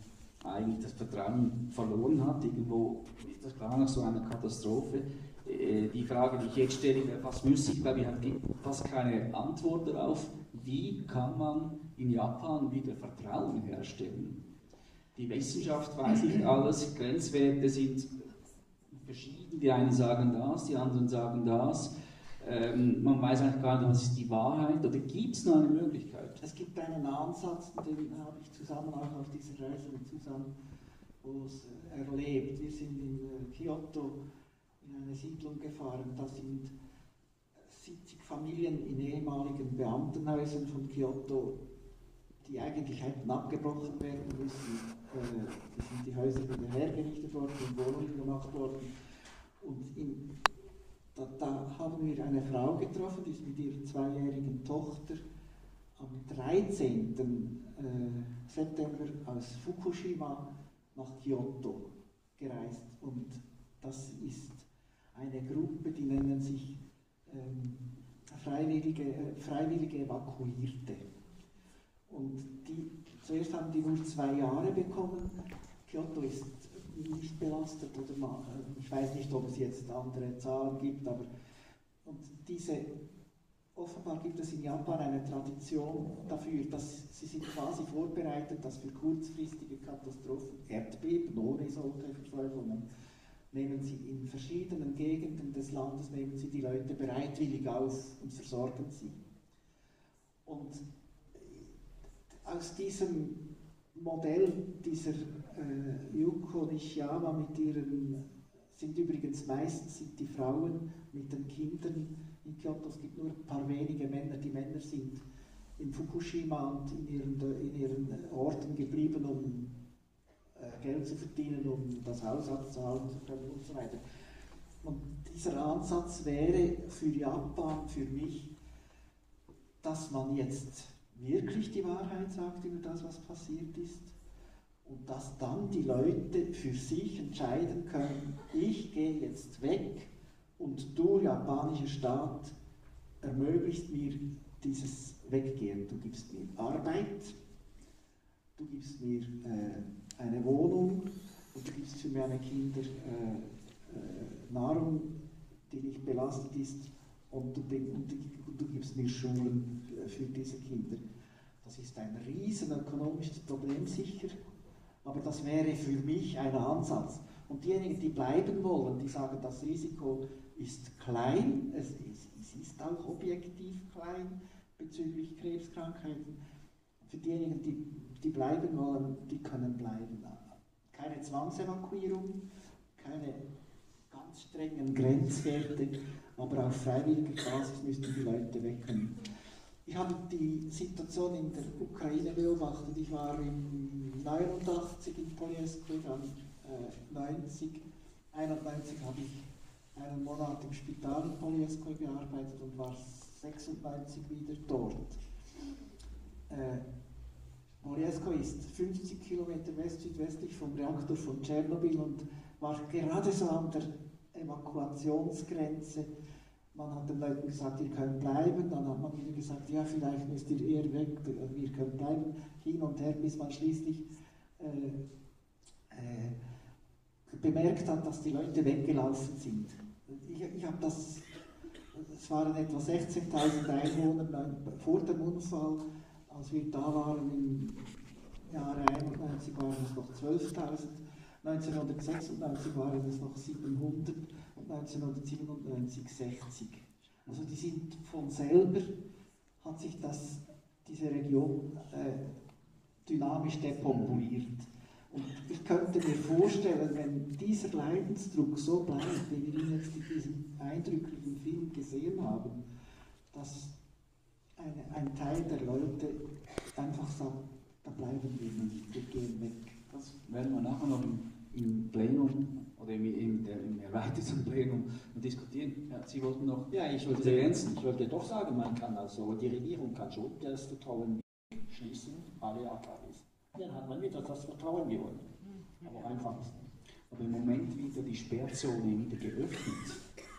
eigentlich das Vertrauen verloren hat. Irgendwo ist das klar nach so einer Katastrophe. Die Frage, die ich jetzt stelle, wäre fast müßig, weil wir haben fast keine Antwort darauf, wie kann man in Japan wieder Vertrauen herstellen. Die Wissenschaft weiß nicht alles, Grenzwerte sind verschieden, die einen sagen das, die anderen sagen das. Ähm, man weiß eigentlich gar nicht, was ist die Wahrheit, oder gibt es noch eine Möglichkeit? Es gibt einen Ansatz, den habe ich zusammen auch auf dieser Reise mit Susanne Boos erlebt. Wir sind in Kyoto in eine Siedlung gefahren, da sind siebzig Familien in ehemaligen Beamtenhäusern von Kyoto, die eigentlich hätten abgebrochen werden müssen. Äh, da sind die Häuser wieder hergerichtet worden und Wohnungen gemacht worden. Und in, da, da haben wir eine Frau getroffen, die ist mit ihrer zweijährigen Tochter am dreizehnten September aus Fukushima nach Kyoto gereist. Und das ist eine Gruppe, die nennen sich ähm, Freiwillige, äh, Freiwillige Evakuierte. Und die, zuerst haben die nur zwei Jahre bekommen. Kyoto ist nicht belastet, oder mal, ich weiß nicht, ob es jetzt andere Zahlen gibt, aber und diese, offenbar gibt es in Japan eine Tradition dafür, dass sie sind quasi vorbereitet, dass für kurzfristige Katastrophen, Erdbeben ohne solche Verfolgungen, nehmen sie in verschiedenen Gegenden des Landes, nehmen sie die Leute bereitwillig auf und versorgen sie. Und aus diesem Modell dieser äh, Yuko Nishiyama mit ihren, sind übrigens meistens sind die Frauen mit den Kindern in Kyoto, es gibt nur ein paar wenige Männer, die Männer sind in Fukushima und in ihren, in ihren Orten geblieben, um äh, Geld zu verdienen, um das Haus abzahlen zu können und so weiter. Und dieser Ansatz wäre für Japan, für mich, dass man jetzt wirklich die Wahrheit sagt über das, was passiert ist, und dass dann die Leute für sich entscheiden können, ich gehe jetzt weg und du, japanischer Staat, ermöglicht mir dieses Weggehen. Du gibst mir Arbeit, du gibst mir äh, eine Wohnung und du gibst für meine Kinder äh, äh, Nahrung, die nicht belastet ist, und du, und du gibst mir Schulen für diese Kinder. Das ist ein riesen ökonomisches Problem sicher, aber das wäre für mich ein Ansatz. Und diejenigen, die bleiben wollen, die sagen, das Risiko ist klein, es ist, es ist auch objektiv klein bezüglich Krebskrankheiten. Für diejenigen, die, die bleiben wollen, die können bleiben. Keine Zwangsevakuierung, keine ganz strengen Grenzwerte, aber auf freiwilliger Basis müssten die Leute weg können. Ich habe die Situation in der Ukraine beobachtet. Ich war im neunundachtzig in Poliesko, dann äh, neunzig, einundneunzig habe ich einen Monat im Spital in Poliesko gearbeitet und war sechsundneunzig wieder dort. Äh, Poliesko ist fünfzig Kilometer west-südwestlich vom Reaktor von Tschernobyl und war gerade so an der Evakuationsgrenze. Man hat den Leuten gesagt, ihr könnt bleiben, dann hat man wieder gesagt, ja, vielleicht müsst ihr eher weg, wir können bleiben, hin und her, bis man schließlich äh, äh, bemerkt hat, dass die Leute weggelaufen sind. Ich, ich habe das, es waren etwa sechzehntausend Einwohner vor dem Unfall, als wir da waren im Jahre einundneunzig waren es noch zwölftausend, neunzehnhundertsechsundneunzig waren es noch siebenhundert und neunzehnhundertsiebenundneunzig sechzig. Also die sind von selber, hat sich das, diese Region äh, dynamisch depopuliert. Und ich könnte mir vorstellen, wenn dieser Leidensdruck so bleibt, wie wir ihn jetzt in diesem eindrücklichen Film gesehen haben, dass eine, ein Teil der Leute einfach sagt, da bleiben wir nicht, wir gehen weg. Das werden wir nachher noch im, im Plenum oder im, im, im erweiterten Plenum diskutieren. Ja, Sie wollten noch ja, ich wollte, ergänzen. Ich wollte doch sagen, man kann also, die Regierung kann schon das Vertrauen schließen, alle A K Ws. Dann hat man wieder das Vertrauen gewonnen. Aber einfach. Aber im Moment wieder die Sperrzone wieder geöffnet.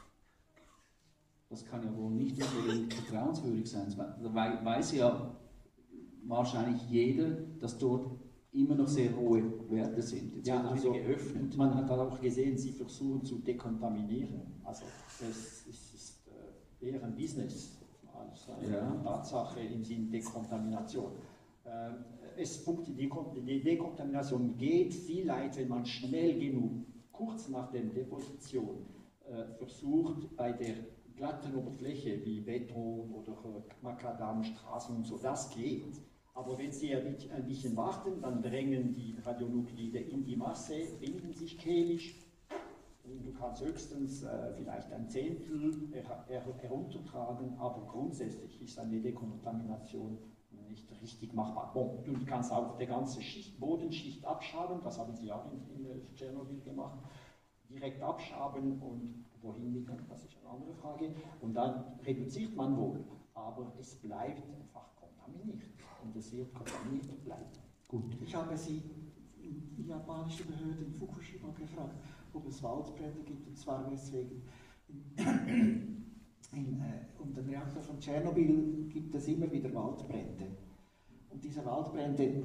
Das kann ja wohl nicht unbedingt vertrauenswürdig sein. Da weiß ja wahrscheinlich jeder, dass dort immer noch sehr hohe Werte sind. Jetzt ja, wird also geöffnet. Man hat dann auch gesehen, sie versuchen zu dekontaminieren. Also das ist, ist äh, eher ein Business als eine Ja. Tatsache im Sinne Dekontamination. Ähm, es, die, die Dekontamination geht vielleicht, wenn man schnell genug, kurz nach der Deposition, äh, versucht, bei der glatten Oberfläche wie Beton oder äh, Makadamstraßen und so, das geht. Aber wenn Sie ein bisschen warten, dann drängen die Radionuklide in die Masse, binden sich chemisch und du kannst höchstens äh, vielleicht ein Zehntel her her heruntertragen, aber grundsätzlich ist eine Dekontamination nicht richtig machbar. Bon, du kannst auch die ganze Schicht, Bodenschicht abschaben, das haben Sie auch in, in Tschernobyl gemacht, direkt abschaben und wohin mit, das ist eine andere Frage, und dann reduziert man wohl, aber es bleibt einfach kontaminiert. Und es wird kontaminiert bleiben. Gut. Ich habe Sie, die japanische Behörde in Fukushima, gefragt, ob es Waldbrände gibt, und zwar weswegen. In, in, äh, um den Reaktor von Tschernobyl gibt es immer wieder Waldbrände. Und diese Waldbrände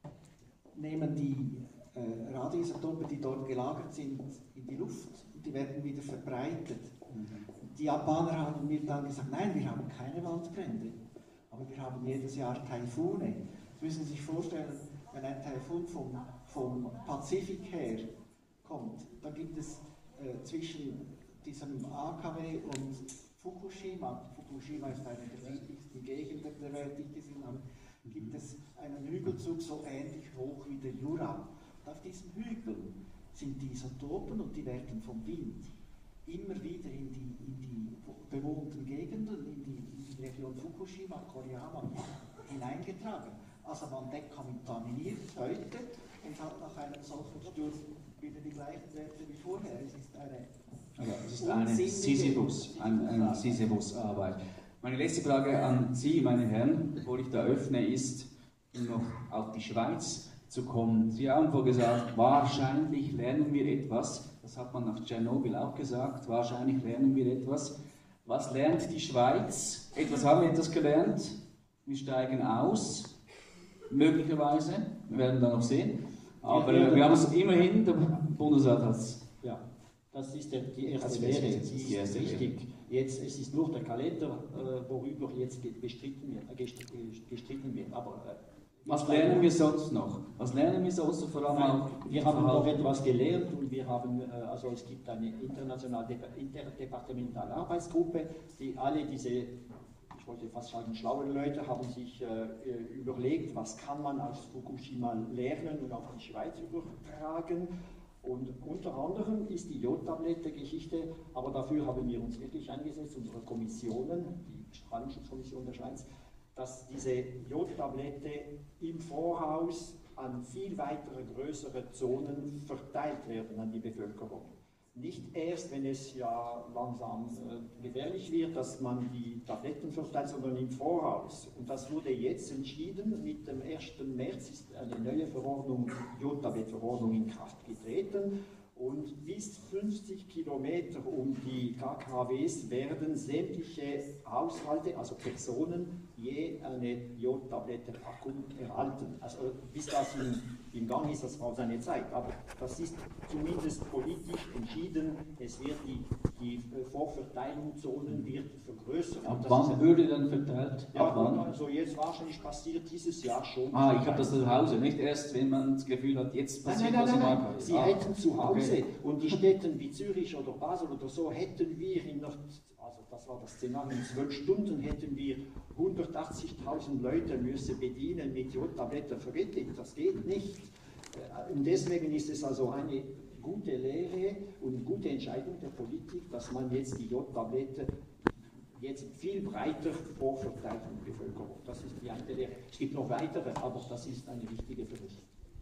nehmen die äh, Radioisotope, die dort gelagert sind, in die Luft und die werden wieder verbreitet. Mhm. Die Japaner haben mir dann gesagt, nein, wir haben keine Waldbrände. Aber wir haben jedes Jahr Taifune. Sie müssen sich vorstellen, wenn ein Taifun vom, vom Pazifik her kommt, dann gibt es äh, zwischen diesem A K W und Fukushima, Fukushima ist eine der südlichsten Gegenden der Welt, die ich gesehen habe, gibt es einen Hügelzug so ähnlich hoch wie der Jura. Und auf diesem Hügel sind die Isotopen und die werden vom Wind immer wieder in die, in die bewohnten Gegenden, in die, in die Region Fukushima, Koriyama hineingetragen. Also man dekontaminiert heute und hat nach einem solchen Sturz wieder die gleichen Werte wie vorher. Es ist eine, ja, es ist eine Sisyphus, eine, eine Sisyphus-Arbeit. Meine letzte Frage an Sie, meine Herren, bevor ich da öffne, ist, um noch auf die Schweiz zu kommen. Sie haben vorgesagt, wahrscheinlich lernen wir etwas. Das hat man nach Tschernobyl auch gesagt. Wahrscheinlich lernen wir etwas. Was lernt die Schweiz? Etwas haben wir etwas gelernt. Wir steigen aus, möglicherweise. Wir werden da noch sehen. Aber ja, wir haben es immerhin, der Bundesrat hat es. Ja, das ist der, die erste Lehre. Die ist erste wichtig. Lehre. Jetzt, es ist nur der Kalender, äh, worüber jetzt bestritten wird. Äh, gestritten wird. Aber, äh, Was lernen wir sonst noch? Was lernen wir sonst noch? Vor allem Nein, wir haben noch etwas gelernt und wir haben, also es gibt eine internationale interdepartementale Arbeitsgruppe, die alle diese, ich wollte fast sagen, schlauen Leute haben sich äh, überlegt, was kann man aus Fukushima lernen und auf die Schweiz übertragen. Und unter anderem ist die Jodtablette-Geschichte, aber dafür haben wir uns wirklich eingesetzt, unsere Kommissionen, die Strahlenschutzkommission der Schweiz, dass diese Jodtablette im Voraus an viel weitere, größere Zonen verteilt werden an die Bevölkerung. Nicht erst, wenn es ja langsam äh, gefährlich wird, dass man die Tabletten verteilt, sondern im Voraus. Und das wurde jetzt entschieden. Mit dem ersten März ist eine neue Verordnung, Jodtablettverordnung, in Kraft getreten. Und bis fünfzig Kilometer um die K K Ws werden sämtliche Haushalte, also Personen, je eine Jodtablette-Packung erhalten. Also bis das in, im Gang ist, das braucht eine Zeit. Aber das ist zumindest politisch entschieden. Es wird die, die Vorverteilungszonen wird vergrößert. Ab wann ja, würde dann verteilt? Ja, wann? Also jetzt wahrscheinlich passiert dieses Jahr schon. Ah, ich habe das zu Hause, nicht erst, wenn man das Gefühl hat, jetzt passiert nein, nein, was im nein, Alltag. Sie ah, hätten zu Hause, okay. Und die Städte wie Zürich oder Basel oder so, hätten wir in der, also das war das Szenario, in zwölf Stunden hätten wir hundertachtzigtausend Leute müssen bedienen mit Jodtabletten. Vergeht, das geht nicht. Und deswegen ist es also eine gute Lehre und gute Entscheidung der Politik, dass man jetzt die Jodtablette jetzt viel breiter vorverteilt in die Bevölkerung. Das ist die eine Lehre. Es gibt noch weitere, aber das ist eine wichtige für mich.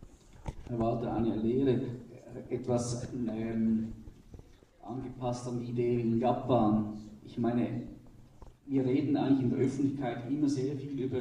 Herr Walter, eine Lehre, etwas ähm, angepasst an die Idee in Japan. Ich meine, wir reden eigentlich in der Öffentlichkeit immer sehr viel über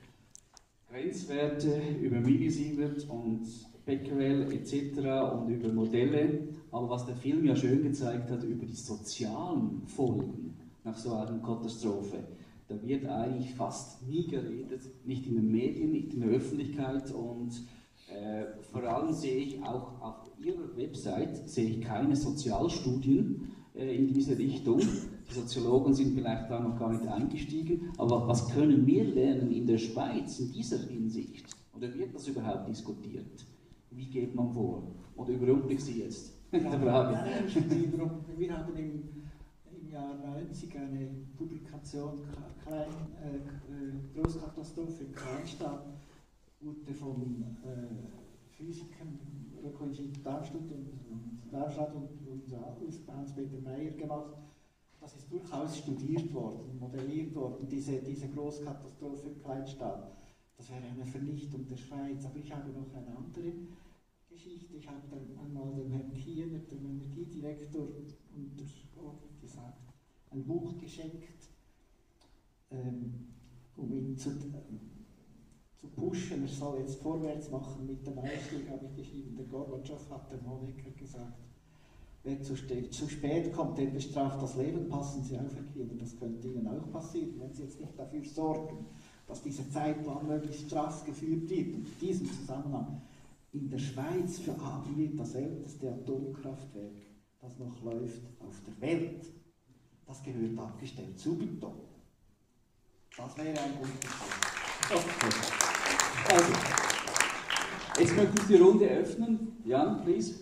Grenzwerte, über Millisievert und Becquerel et cetera und über Modelle, aber was der Film ja schön gezeigt hat, über die sozialen Folgen nach so einer Katastrophe, da wird eigentlich fast nie geredet, nicht in den Medien, nicht in der Öffentlichkeit und Äh, vor allem sehe ich auch auf Ihrer Website sehe ich keine Sozialstudien äh, in diese Richtung. Die Soziologen sind vielleicht da noch gar nicht eingestiegen, aber was können wir lernen in der Schweiz in dieser Hinsicht? Oder wird das überhaupt diskutiert? Wie geht man vor? Oder überrumpel ich Sie jetzt? Ja, wir haben im, im Jahr neunzig eine Publikation, Klein, äh, Großkatastrophe in Kleinstadt, wurde von äh, Physikern, Ökologie Darmstadt und, und, Darmstadt und, und Hans-Peter Meyer gemacht. Das ist durchaus studiert worden, modelliert worden, diese, diese Großkatastrophe in Kleinstadt. Das wäre eine Vernichtung der Schweiz. Aber ich habe noch eine andere Geschichte. Ich habe dann einmal dem Herrn Kiener, dem Energiedirektor, untergeordnet gesagt, ein Buch geschenkt, ähm, um ihn zu, ähm, zu pushen. Er soll jetzt vorwärts machen mit dem Einstieg, habe ich geschrieben. Der Gorbatschow hat dem Honecker gesagt, wer zu, zu spät kommt, der bestraft das Leben. Passen Sie auf, Herr Kiener, das könnte Ihnen auch passieren, wenn Sie jetzt nicht dafür sorgen, dass dieser Zeitplan möglichst straff geführt wird. Und in diesem Zusammenhang, in der Schweiz haben wir das älteste Atomkraftwerk, das noch läuft auf der Welt. Das gehört abgestellt zu Beton. Das wäre ein guter Punkt. Also, jetzt möchte ich die Runde öffnen. Jan, please.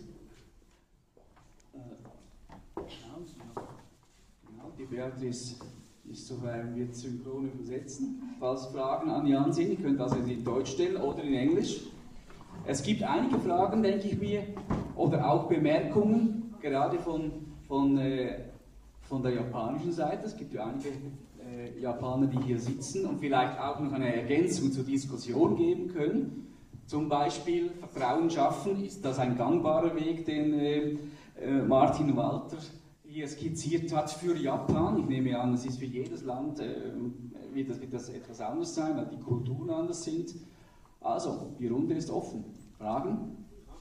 Genau, die Beatrice ist soweit, wird synchron übersetzen. Falls Fragen an Jan sind, ihr könnt das in Deutsch stellen oder in Englisch. Es gibt einige Fragen, denke ich mir, oder auch Bemerkungen, gerade von, von, äh, von der japanischen Seite. Es gibt ja einige äh, Japaner, die hier sitzen und vielleicht auch noch eine Ergänzung zur Diskussion geben können. Zum Beispiel Vertrauen schaffen, ist das ein gangbarer Weg, den äh, äh, Martin Walter hier skizziert hat für Japan. Ich nehme an, es ist für jedes Land, äh, wird, das, wird das etwas anders sein, weil die Kulturen anders sind. Also, die Runde ist offen. Fragen?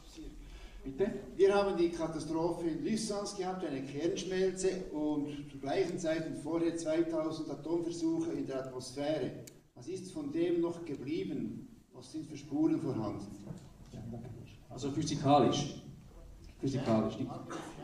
Bitte? Wir haben die Katastrophe in Lysans gehabt, eine Kernschmelze und zur gleichen Zeit und vorher zweitausend Atomversuche in der Atmosphäre. Was ist von dem noch geblieben? Was sind für Spuren vorhanden? Also physikalisch? Physikalisch, nicht?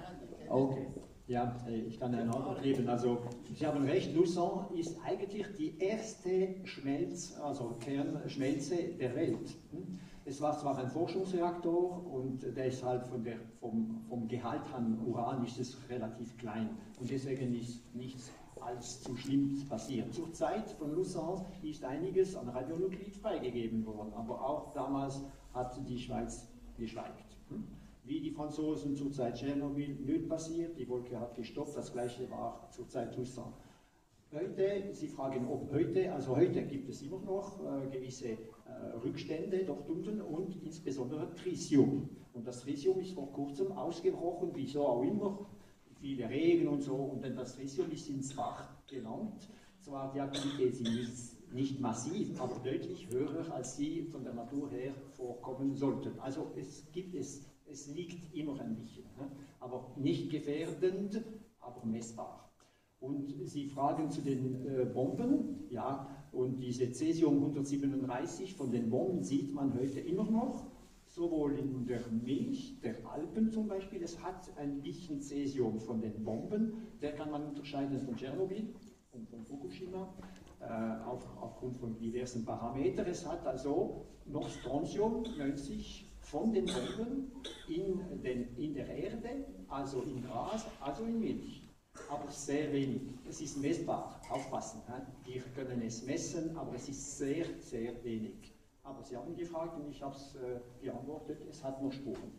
Okay. Ja, ich kann eine Antwort geben. Also, Sie haben recht, Lausanne ist eigentlich die erste Schmelz, also Kernschmelze der Welt. Es war zwar ein Forschungsreaktor und deshalb von der, vom, vom Gehalt an Uran ist es relativ klein und deswegen ist nichts allzu Schlimmes passiert. Zur Zeit von Lausanne ist einiges an Radionuklid freigegeben worden, aber auch damals hat die Schweiz geschweigt. Wie die Franzosen zur Zeit Tschernobyl nicht passiert, die Wolke hat gestoppt, das gleiche war zur Zeit Lausanne. Heute, Sie fragen, ob heute, also heute gibt es immer noch äh, gewisse äh, Rückstände dort unten und insbesondere Tritium. Und das Tritium ist vor kurzem ausgebrochen, wieso auch immer, viele Regen und so, und dann das Tritium ist ins Fach gelangt. Zwar die Aktivität ist nicht, nicht massiv, aber deutlich höher, als sie von der Natur her vorkommen sollten. Also es gibt es. Es liegt immer ein bisschen, ne? Aber nicht gefährdend, aber messbar. Und Sie fragen zu den äh, Bomben, ja, und diese Cäsium hundertsiebenunddreißig von den Bomben sieht man heute immer noch, sowohl in der Milch der Alpen zum Beispiel, es hat ein bisschen Cäsium von den Bomben, der kann man unterscheiden von Tschernobyl und von Fukushima, äh, auf, aufgrund von diversen Parametern. Es hat also noch Strontium neunzig von den Bomben in, den, in der Erde, also in Gras, also in Milch. Aber sehr wenig. Es ist messbar. Aufpassen. He? Wir können es messen, aber es ist sehr, sehr wenig. Aber Sie haben gefragt und ich habe es äh, geantwortet, es hat noch Spuren.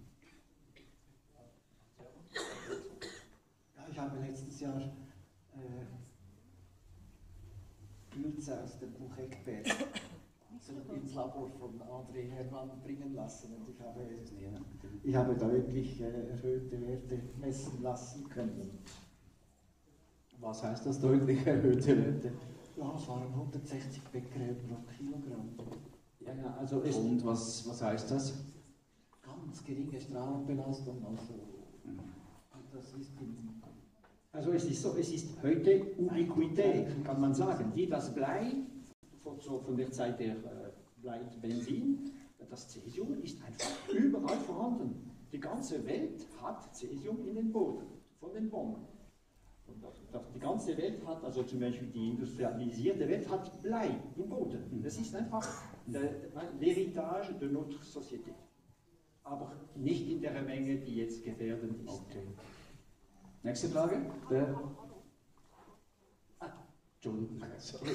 Ja, ich habe letztes Jahr äh, Pilze aus dem Bucheckberg ins Labor von André Hermann bringen lassen und ich habe, ich habe deutlich äh, erhöhte Werte messen lassen können. Was heißt das deutlich erhöhte Werte? Ja, es waren hundertsechzig Becquerel pro Kilogramm. Ja, ja, also ist und was, was heißt das? Ganz geringe Strahlenbelastung, also mhm. das ist in Also es ist so, es ist heute Ubiquität, kann man sagen, wie das Blei von, so von der Zeit der äh, Blei-Benzin, äh, Das Cäsium ist einfach überall vorhanden. Die ganze Welt hat Cäsium in den Boden, von den Bomben. Und das, das, die ganze Welt hat, also zum Beispiel die industrialisierte Welt, hat Blei im Boden. Das ist einfach l'héritage de notre société. Aber nicht in der Menge, die jetzt gefährdend ist. Okay. Nächste Frage. Der ah, Entschuldigung. Sorry.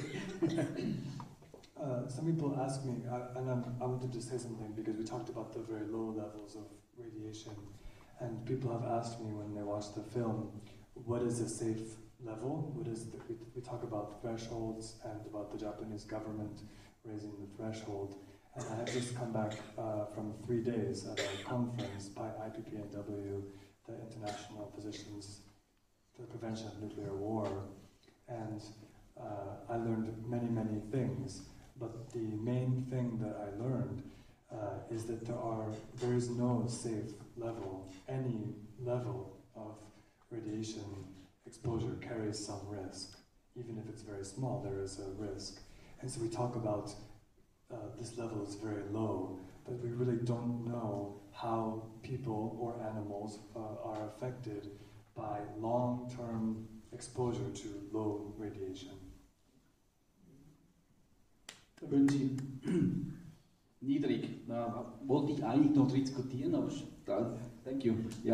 Uh, some people ask me, uh, and I'm, I wanted to say something because we talked about the very low levels of radiation, and people have asked me when they watch the film, what is a safe level? What is the, we, we talk about thresholds and about the Japanese government raising the threshold, and I have just come back uh, from three days at a conference by I P P N W, the International Physicians for the Prevention of Nuclear War, and uh, I learned many, many things. But the main thing that I learned uh, is that there are there is no safe level. Any level of radiation exposure carries some risk. Even if it's very small, there is a risk. And so we talk about uh, this level is very low, but we really don't know how people or animals uh, are affected by long-term exposure to low radiation. Würden Sie niedrig, da wollte ich eigentlich noch diskutieren, aber da, thank you, ja.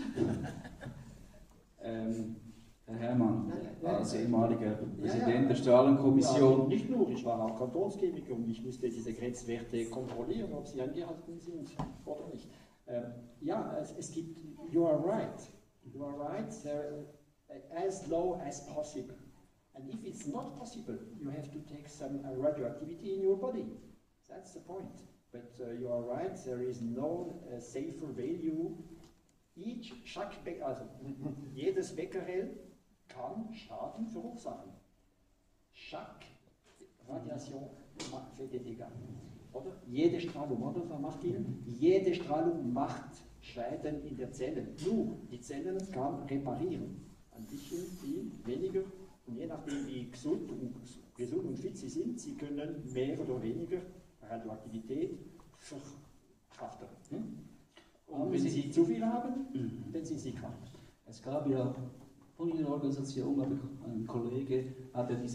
ähm, Herr Herrmann, als ehemaliger Präsident der Strahlenkommission. Ja, nicht nur, ich war auch Kantonschemiker und ich musste diese Grenzwerte kontrollieren, ob sie eingehalten sind oder nicht. Ähm, ja, es, es gibt, you are right, you are right, there, as low as possible. And if it's not possible, you have to take some uh, radioactivity in your body. That's the point. But uh, you are right, there is no uh, safer value. Each, chaque Be also jedes Becquerel kann Schaden verursachen. Chaque Radiation fait des dégâts. Oder? Jede Strahlung, oder? Was macht die? Jede Strahlung macht Schäden in der Zelle. Nur die Zellen kann reparieren. Ein bisschen, viel, weniger. Und je nachdem, wie gesund und, gesund und fit sie sind, sie können mehr oder weniger Radioaktivität verkraften. Hm? Und wenn, wenn sie, sie zu viel haben, mhm. dann sind sie krank. Es gab ja von Ihrer Organisation, glaube ich, ein Kollege, hat ja diese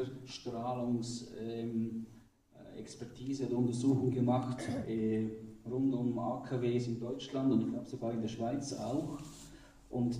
Niederstrahlungsexpertise ähm, oder Untersuchung gemacht äh, rund um A K Ws in Deutschland und ich glaube sogar in der Schweiz auch. Und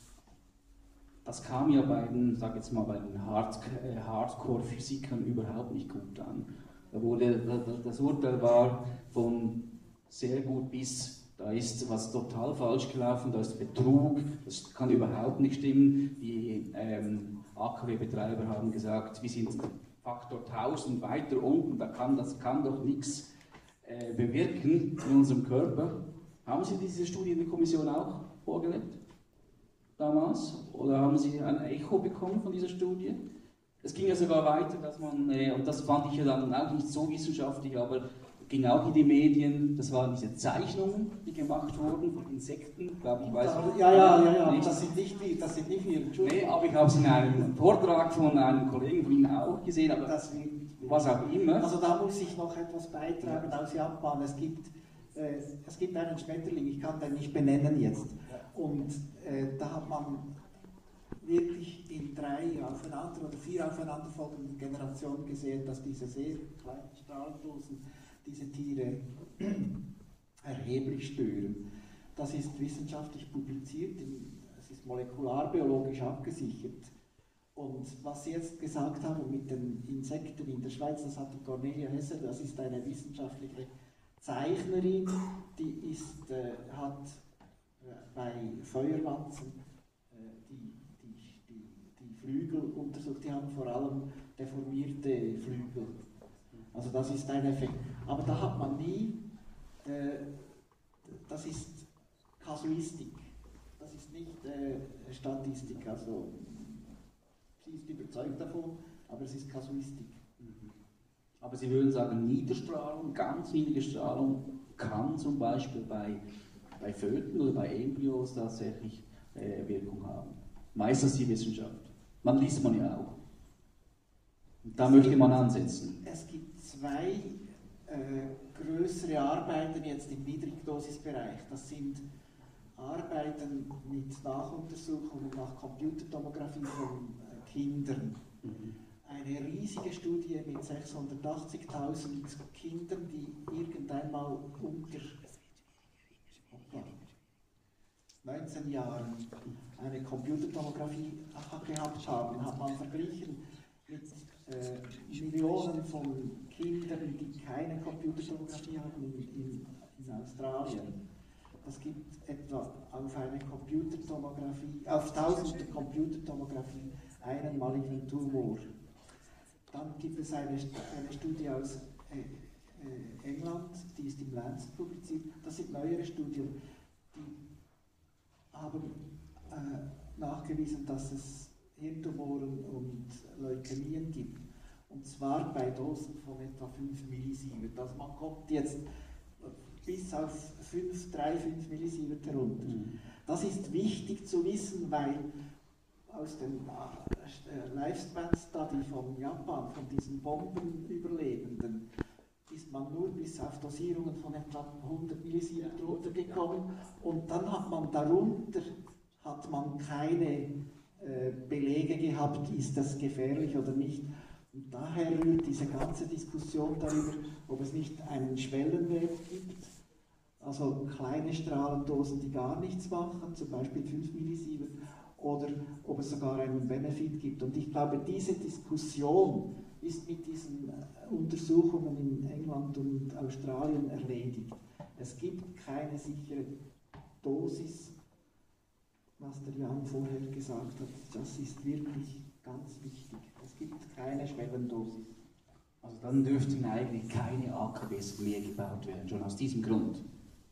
das kam ja bei den, sag jetzt mal, bei den Hard, äh, Hardcore-Physikern überhaupt nicht gut an. Da wurde, das Urteil war von sehr gut bis, da ist was total falsch gelaufen, da ist Betrug, das kann überhaupt nicht stimmen. Die ähm, A K W-Betreiber haben gesagt, wir sind Faktor tausend weiter unten, da kann, das kann doch nichts äh, bewirken in unserem Körper. Haben Sie diese Studie in der Kommission auch vorgelegt? Damals? Oder haben Sie ein Echo bekommen von dieser Studie? Es ging ja sogar weiter, dass man, äh, und das fand ich ja dann auch nicht so wissenschaftlich, aber ging auch in die Medien, das waren diese Zeichnungen, die gemacht wurden von Insekten, glaube ich, weiß nicht. Ja, ja, ja, ja, das sind nicht wir, das sind nicht wir, Entschuldigung. Nee, aber ich habe es in einem Vortrag von einem Kollegen von Ihnen auch gesehen, aber das, was auch immer. Also da muss ich noch etwas beitragen aus Japan. Es gibt, äh, es gibt einen Schmetterling, ich kann den nicht benennen jetzt. Und äh, da hat man wirklich in drei aufeinander oder vier aufeinanderfolgenden Generationen gesehen, dass diese sehr kleinen Strahldosen diese Tiere erheblich stören. Das ist wissenschaftlich publiziert, es ist molekularbiologisch abgesichert. Und was Sie jetzt gesagt haben mit den Insekten in der Schweiz, das hat die Cornelia Hesse, das ist eine wissenschaftliche Zeichnerin, die ist, äh, hat bei Feuerwanzen äh, die, die, die, die Flügel untersucht, die haben vor allem deformierte Flügel. Also das ist ein Effekt. Aber da hat man nie, äh, das ist Kasuistik, das ist nicht äh, Statistik. Also sie ist überzeugt davon, aber es ist Kasuistik. Mhm. Aber Sie würden sagen, Niederstrahlung, ganz niedrige Strahlung kann zum Beispiel bei bei Föten oder bei Embryos tatsächlich äh, Wirkung haben. Meistens die Wissenschaft. Man liest man ja auch. Und da es möchte gibt, man ansetzen. Es gibt zwei äh, größere Arbeiten jetzt im Niedrigdosisbereich. Das sind Arbeiten mit Nachuntersuchungen nach Computertomographie von äh, Kindern. Mhm. Eine riesige Studie mit sechshundertachtzigtausend Kindern, die irgendeinmal unter neunzehn Jahren eine Computertomographie gehabt haben, hat man verglichen mit äh, Millionen von Kindern, die keine Computertomographie haben in, in, in Australien. Es gibt etwa auf eine Computertomographie, auf tausende Computertomographie einen malignen Tumor. Dann gibt es eine, eine Studie aus äh, äh, England, die ist im Lancet publiziert. Das sind neuere Studien, die haben äh, nachgewiesen, dass es Hirntumoren und Leukämien gibt. Und zwar bei Dosen von etwa fünf Millisievert. Also man kommt jetzt bis auf fünf, drei, fünf Millisievert herunter. Mhm. Das ist wichtig zu wissen, weil aus dem äh, Lifespan-Study von Japan, von diesen Bombenüberlebenden, ist man nur bis auf Dosierungen von etwa hundert Millisievert runtergekommen und dann hat man darunter hat man keine äh, Belege gehabt, ist das gefährlich oder nicht. Und daher rührt diese ganze Diskussion darüber, ob es nicht einen Schwellenwert gibt, also kleine Strahlendosen, die gar nichts machen, zum Beispiel fünf Millisievert, oder ob es sogar einen Benefit gibt. Und ich glaube, diese Diskussion ist mit diesen Untersuchungen in England und Australien erledigt. Es gibt keine sichere Dosis, was der Jan vorher gesagt hat. Das ist wirklich ganz wichtig. Es gibt keine Schwellendosis. Also dann dürften eigentlich keine A K Ws mehr gebaut werden, schon aus diesem Grund.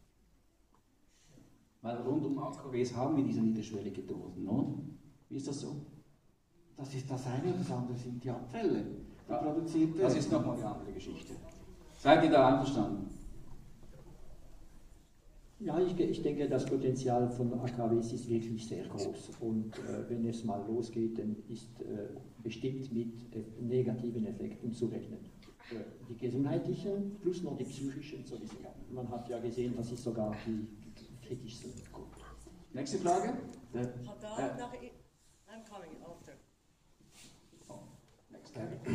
Weil rund um A K Ws haben wir diese niederschwellige Dosen, oder? Wie ist das so? Das ist das eine und das andere sind die Abfälle, die ja, produziert werden. Das ist nochmal eine andere Geschichte. Seid ihr da einverstanden? Ja, ich, ich denke, das Potenzial von A K Ws ist wirklich sehr groß. Und äh, wenn es mal losgeht, dann ist äh, bestimmt mit äh, negativen Effekten zu rechnen. Äh, die gesundheitlichen plus noch die psychischen sowieso. Man hat ja gesehen, das ist sogar die kritisch sind. Gut. Nächste Frage? Der, äh, I'm coming after. Oh, next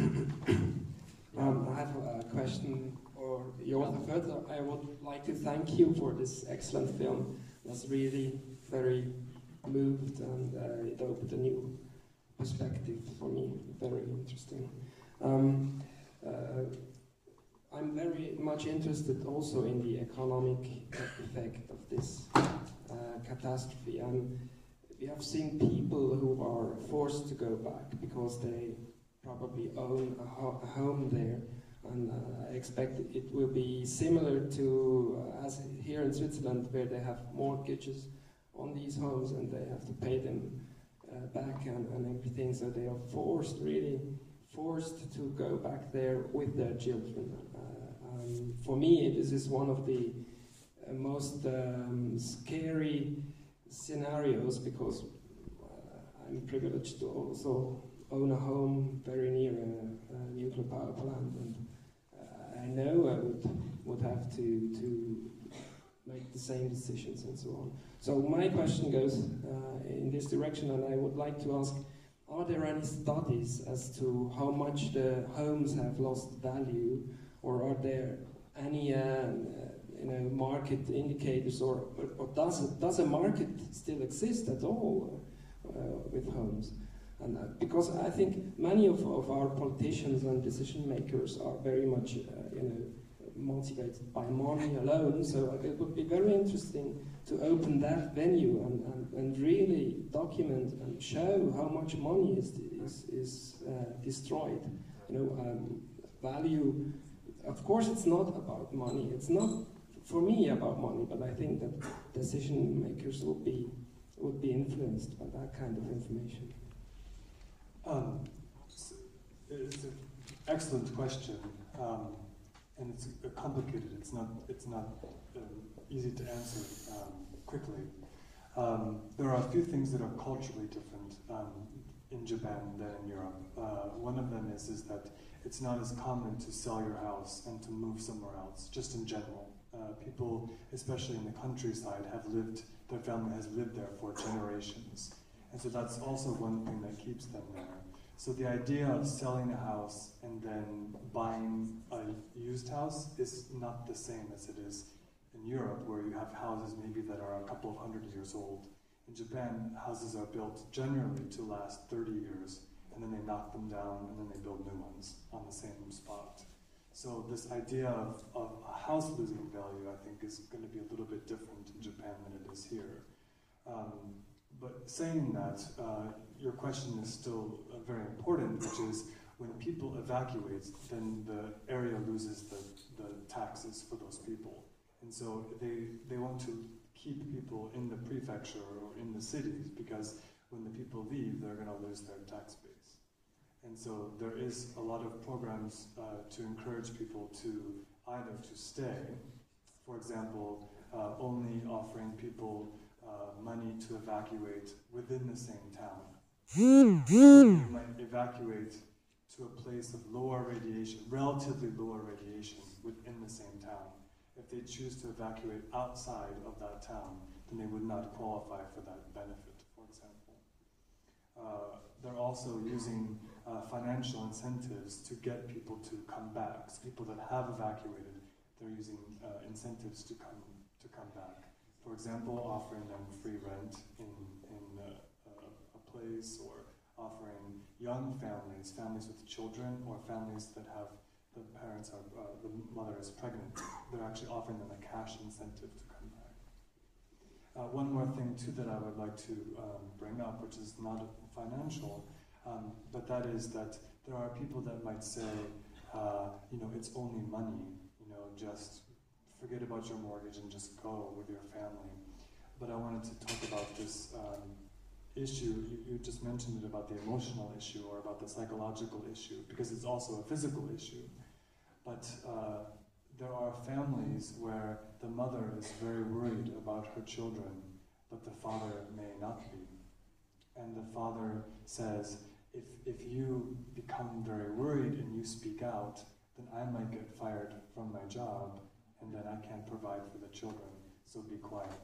um, I have a question for Joachim Further. I would like to thank you for this excellent film. I was really very moved and uh, it opened a new perspective for me, very interesting. Um, uh, I'm very much interested also in the economic effect of this uh, catastrophe. And we have seen people who are forced to go back because they probably own a, ho a home there. And uh, I expect it will be similar to uh, as here in Switzerland, where they have mortgages on these homes and they have to pay them uh, back and, and everything. So they are forced, really forced to go back there with their children. Uh, um, for me, this is one of the uh, most um, scary scenarios because uh, I'm privileged to also own a home very near a, a nuclear power plant, and uh, I know I would would have to to make the same decisions and so on. So my question goes uh, in this direction, and I would like to ask: are there any studies as to how much the homes have lost value, or are there any um, you know market indicators, or, or, or does it, does a market still exist at all uh, with homes? And, uh, because I think many of, of our politicians and decision makers are very much, uh, you know, motivated by money alone. So it would be very interesting to open that venue and, and, and really document and show how much money is is, is uh, destroyed. You know, um, value. Of course, it's not about money. It's not for me about money, but I think that decision makers would be would be influenced by that kind of information. Um, it's, it's an excellent question, um, and it's uh, complicated. It's not. It's not um, easy to answer um, quickly. Um, there are a few things that are culturally different. Um, in Japan than in Europe. Uh, one of them is, is that it's not as common to sell your house and to move somewhere else, just in general. Uh, people, especially in the countryside, have lived, their family has lived there for generations. And so that's also one thing that keeps them there. So the idea of selling a house and then buying a used house is not the same as it is in Europe, where you have houses maybe that are a couple of hundred years old. In Japan, houses are built generally to last thirty years, and then they knock them down, and then they build new ones on the same spot. So this idea of, of a house losing value, I think, is going to be a little bit different in Japan than it is here. Um, but saying that, uh, your question is still uh, very important, which is when people evacuate, then the area loses the, the taxes for those people. And so they, they want to keep people in the prefecture or in the cities, because when the people leave, they're going to lose their tax base. And so there is a lot of programs uh, to encourage people to either to stay, for example, uh, only offering people uh, money to evacuate within the same town. So you might evacuate to a place of lower radiation, relatively lower radiation within the same town. If they choose to evacuate outside of that town, then they would not qualify for that benefit, for example. Uh, they're also using uh, financial incentives to get people to come back. So people that have evacuated, they're using uh, incentives to come to come back. For example, offering them free rent in, in uh, a, a place, or offering young families, families with children, or families that have the parents are, uh, the mother is pregnant, they're actually offering them a cash incentive to come back. Uh, one more thing too that I would like to um, bring up, which is not financial, um, but that is that there are people that might say, uh, you know, it's only money, you know, just forget about your mortgage and just go with your family. But I wanted to talk about this um, issue. You, you just mentioned it about the emotional issue or about the psychological issue, because it's also a physical issue. But uh, there are families where the mother is very worried about her children, but the father may not be. And the father says, if, if you become very worried and you speak out, then I might get fired from my job, and then I can't provide for the children, so be quiet.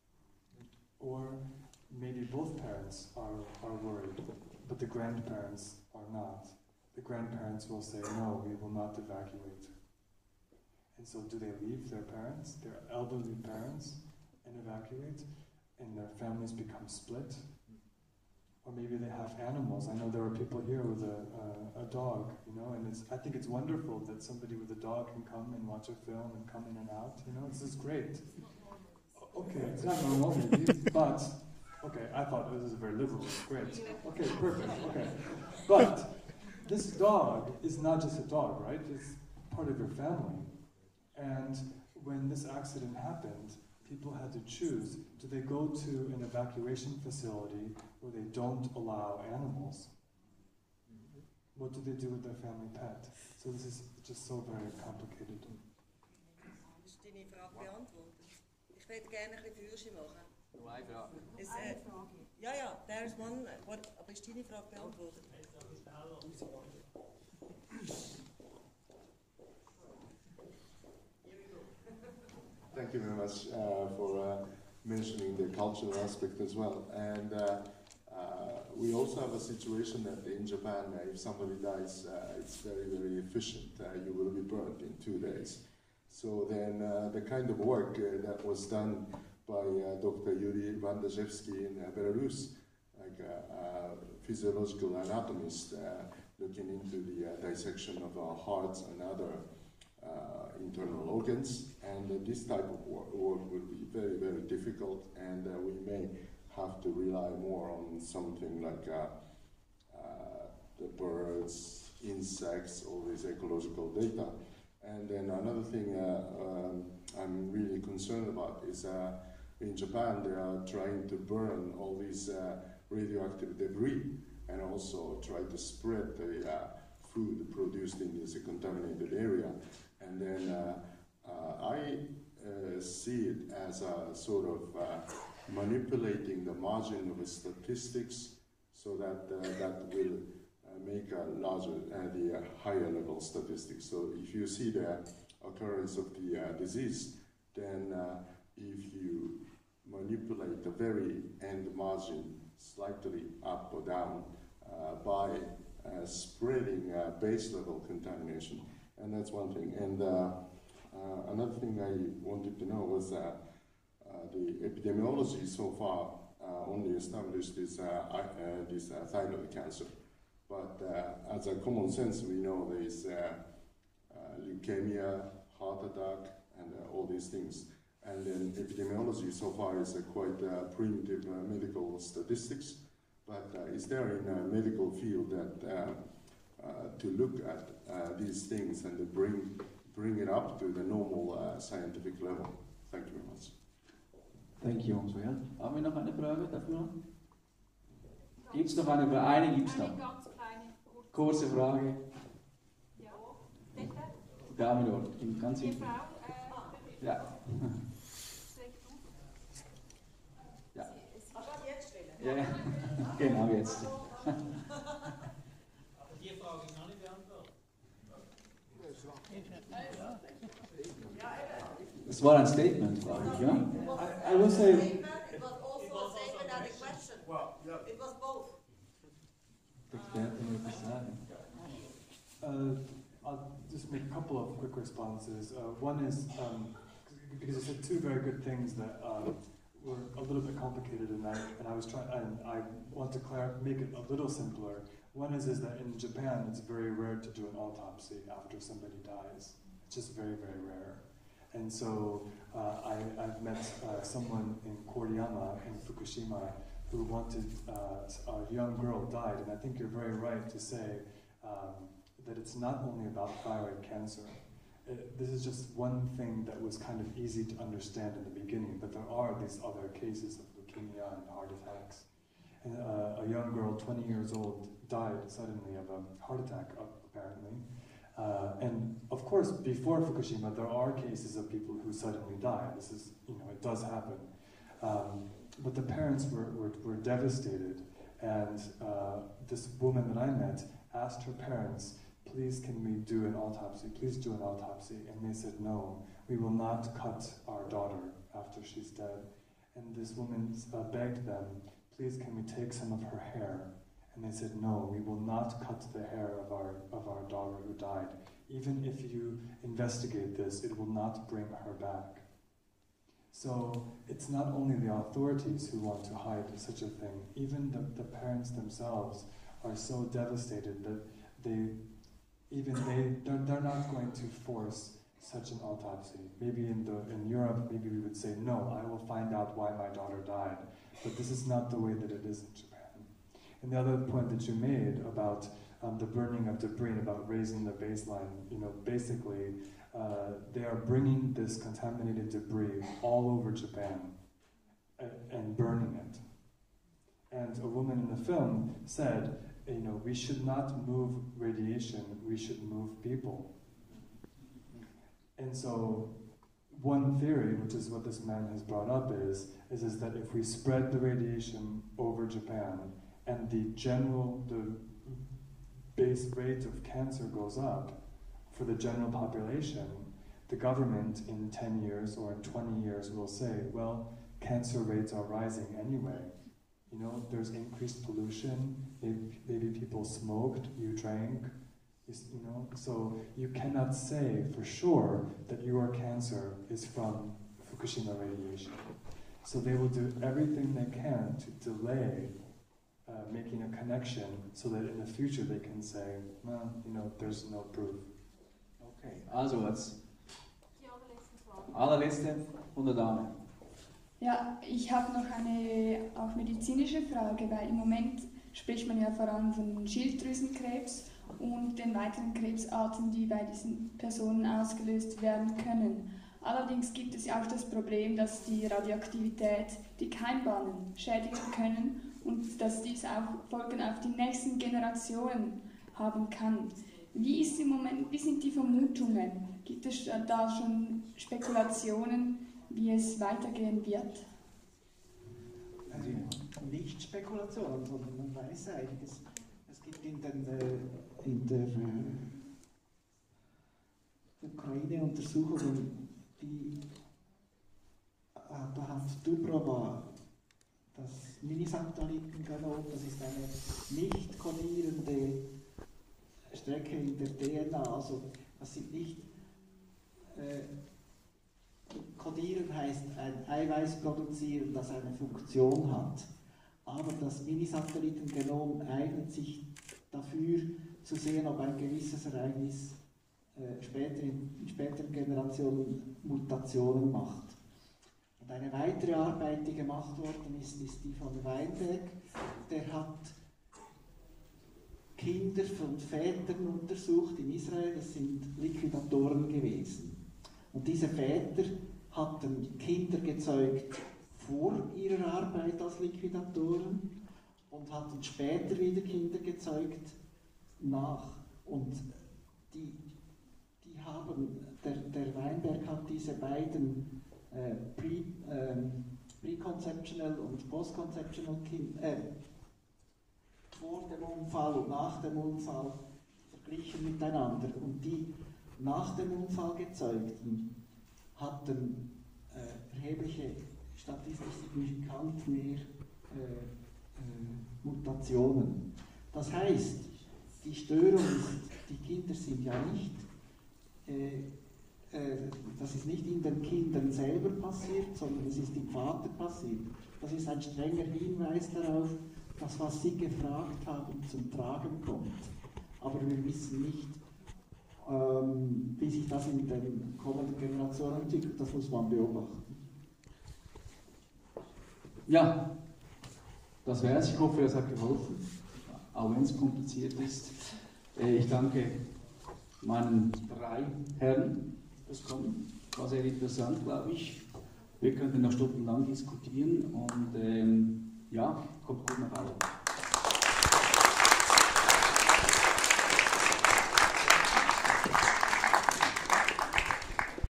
Or maybe both parents are, are worried, but the grandparents are not. The grandparents will say, no, we will not evacuate. And so do they leave their parents, their elderly parents, and evacuate, and their families become split? Or maybe they have animals. I know there are people here with a, uh, a dog, you know, and it's, I think it's wonderful that somebody with a dog can come and watch a film and come in and out, you know, this is great. Okay, it's not normal maybe, but, okay, I thought this is very liberal, great. Okay, perfect, okay. But this dog is not just a dog, right? It's part of your family. And when this accident happened, people had to choose. Do they go to an evacuation facility where they don't allow animals? What do they do with their family pet? So this is just so very complicated. Ist deine Frage beantwortet? Ich würde gerne ein bisschen Führerschein machen. Nur eine Frage. Is, uh, ja, ja, there is one, what, aber ist deine Frage beantwortet? Thank you very much uh, for uh, mentioning the cultural aspect as well. And uh, uh, we also have a situation that in Japan, uh, if somebody dies, uh, it's very, very efficient. Uh, you will be burned in two days. So then uh, the kind of work uh, that was done by uh, Doctor Yuri Vandaszewski in uh, Belarus, like a, a physiological anatomist, uh, looking into the uh, dissection of our hearts and other uh, internal organs, and uh, this type of work, work will be very, very difficult, and uh, we may have to rely more on something like uh, uh, the birds, insects, all this ecological data. And then another thing uh, um, I'm really concerned about is uh, in Japan they are trying to burn all these uh, radioactive debris and also try to spread the uh, food produced in this contaminated area. And then uh, uh, I uh, see it as a sort of uh, manipulating the margin of statistics so that uh, that will uh, make a larger, uh, the uh, higher level statistics. So if you see the occurrence of the uh, disease, then uh, if you manipulate the very end margin slightly up or down uh, by uh, spreading uh, base level contamination, and that's one thing. And uh, uh, another thing I wanted to know was that uh, the epidemiology so far uh, only established this, uh, uh, this uh, thyroid cancer. But uh, as a common sense, we know there is uh, uh, leukemia, heart attack, and uh, all these things. And then epidemiology so far is a quite uh, primitive uh, medical statistics. But uh, is there in a medical field that uh, uh, to look at uh, these things and to bring bring it up to the normal uh, scientific level? Thank you very much. Thank you, Andrea. Haben wir noch eine Frage dafür? Gibt es noch eine Frage? Eine gibt es noch. Eine ganz kleine. Kurze Frage. Ja, bitte. Die Dame dort, ganz Die hinten. Frau, äh, Ja. Ja. Aber jetzt stellen. Ja, ja. Genau jetzt. Aber die Frage ist noch nicht beantwortet. Das war ein Statement, glaube ich, ja? I, I will say. It was also a statement and a question. It was both. Uh, I'll just make a couple of quick responses. Uh, one is, um, because you said two very good things that uh, were a little bit complicated, and I, and I was trying, and I want to clar- make it a little simpler. One is, is that in Japan, it's very rare to do an autopsy after somebody dies. It's just very, very rare. And so uh, I, I've met uh, someone in Koriyama, in Fukushima, who wanted, uh, a young girl died, and I think you're very right to say um, that it's not only about thyroid cancer. It, this is just one thing that was kind of easy to understand in the beginning, but there are these other cases of leukemia and heart attacks. And uh, a young girl, twenty years old, died suddenly of a heart attack, apparently. Uh, and of course, before Fukushima, there are cases of people who suddenly die. This is, you know, it does happen. Um, but the parents were, were, were devastated, and uh, this woman that I met asked her parents, please can we do an autopsy, please do an autopsy, and they said no, we will not cut our daughter after she's dead. And this woman uh, begged them, please can we take some of her hair? And they said no, we will not cut the hair of our, of our daughter who died. Even if you investigate this, it will not bring her back. So it's not only the authorities who want to hide such a thing, even the, the parents themselves are so devastated that they, even they, they're, they're not going to force such an autopsy. Maybe in, the, in Europe, maybe we would say, no, I will find out why my daughter died. But this is not the way that it is in Japan. And the other point that you made about um, the burning of debris, about raising the baseline, you know, basically, Uh, they are bringing this contaminated debris all over Japan and, and burning it. And a woman in the film said, you know, we should not move radiation, we should move people. And so one theory, which is what this man has brought up, is, is, is that if we spread the radiation over Japan and the general, the base rate of cancer goes up, for the general population, the government in ten years or in twenty years will say, well, cancer rates are rising anyway. You know, there's increased pollution, maybe, maybe people smoked, you drank, you know, so you cannot say for sure that your cancer is from Fukushima radiation. So they will do everything they can to delay uh, making a connection so that in the future they can say, well, you know, there's no proof. Okay, also jetzt. Allerletzte von der Dame. Ja, ich habe noch eine auch medizinische Frage, weil im Moment spricht man ja vor allem von Schilddrüsenkrebs und den weiteren Krebsarten, die bei diesen Personen ausgelöst werden können. Allerdings gibt es ja auch das Problem, dass die Radioaktivität die Keimbahnen schädigen können und dass dies auch Folgen auf die nächsten Generationen haben kann. Wie ist im Moment, wie sind die Vermutungen? Gibt es da schon Spekulationen, wie es weitergehen wird? nicht Spekulationen, sondern man weiß einiges. Es gibt in, den, äh, in der äh, Ukraine Untersuchungen, die äh, da hat Dubrova das Minisatellitengenom, das ist eine nicht kodierende Strecke in der D N A, also das sind nicht äh, Kodieren heißt ein Eiweiß produzieren, das eine Funktion hat. Aber das Minisatellitengenom eignet sich dafür, zu sehen, ob ein gewisses Ereignis äh, später in, in späteren Generationen Mutationen macht. Und eine weitere Arbeit, die gemacht worden ist, ist die von Weinberg. Der hat Kinder von Vätern untersucht in Israel, das sind Liquidatoren gewesen. Und diese Väter hatten Kinder gezeugt vor ihrer Arbeit als Liquidatoren und hatten später wieder Kinder gezeugt nach. Und die, die haben, der, der Weinberg hat diese beiden äh, pre, äh, Preconceptional und Postconceptional Kinder, äh, vor dem Unfall und nach dem Unfall verglichen miteinander. Und die nach dem Unfall gezeugten hatten äh, erhebliche, statistisch signifikant mehr äh, äh, Mutationen. Das heißt, die Störung ist, die Kinder sind ja nicht, äh, äh, das ist nicht in den Kindern selber passiert, sondern es ist im Vater passiert. Das ist ein strenger Hinweis darauf, dass was Sie gefragt haben zum Tragen kommt. Aber wir wissen nicht, ähm, wie sich das in den kommenden Generationen entwickelt. Das muss man beobachten. Ja, das wäre es. Ich hoffe, es hat geholfen, auch wenn es kompliziert ist. Ich danke meinen drei Herren fürs Kommen. War sehr interessant, glaube ich. Wir könnten noch stundenlang diskutieren und ähm, ja, kommt gut nach Hause.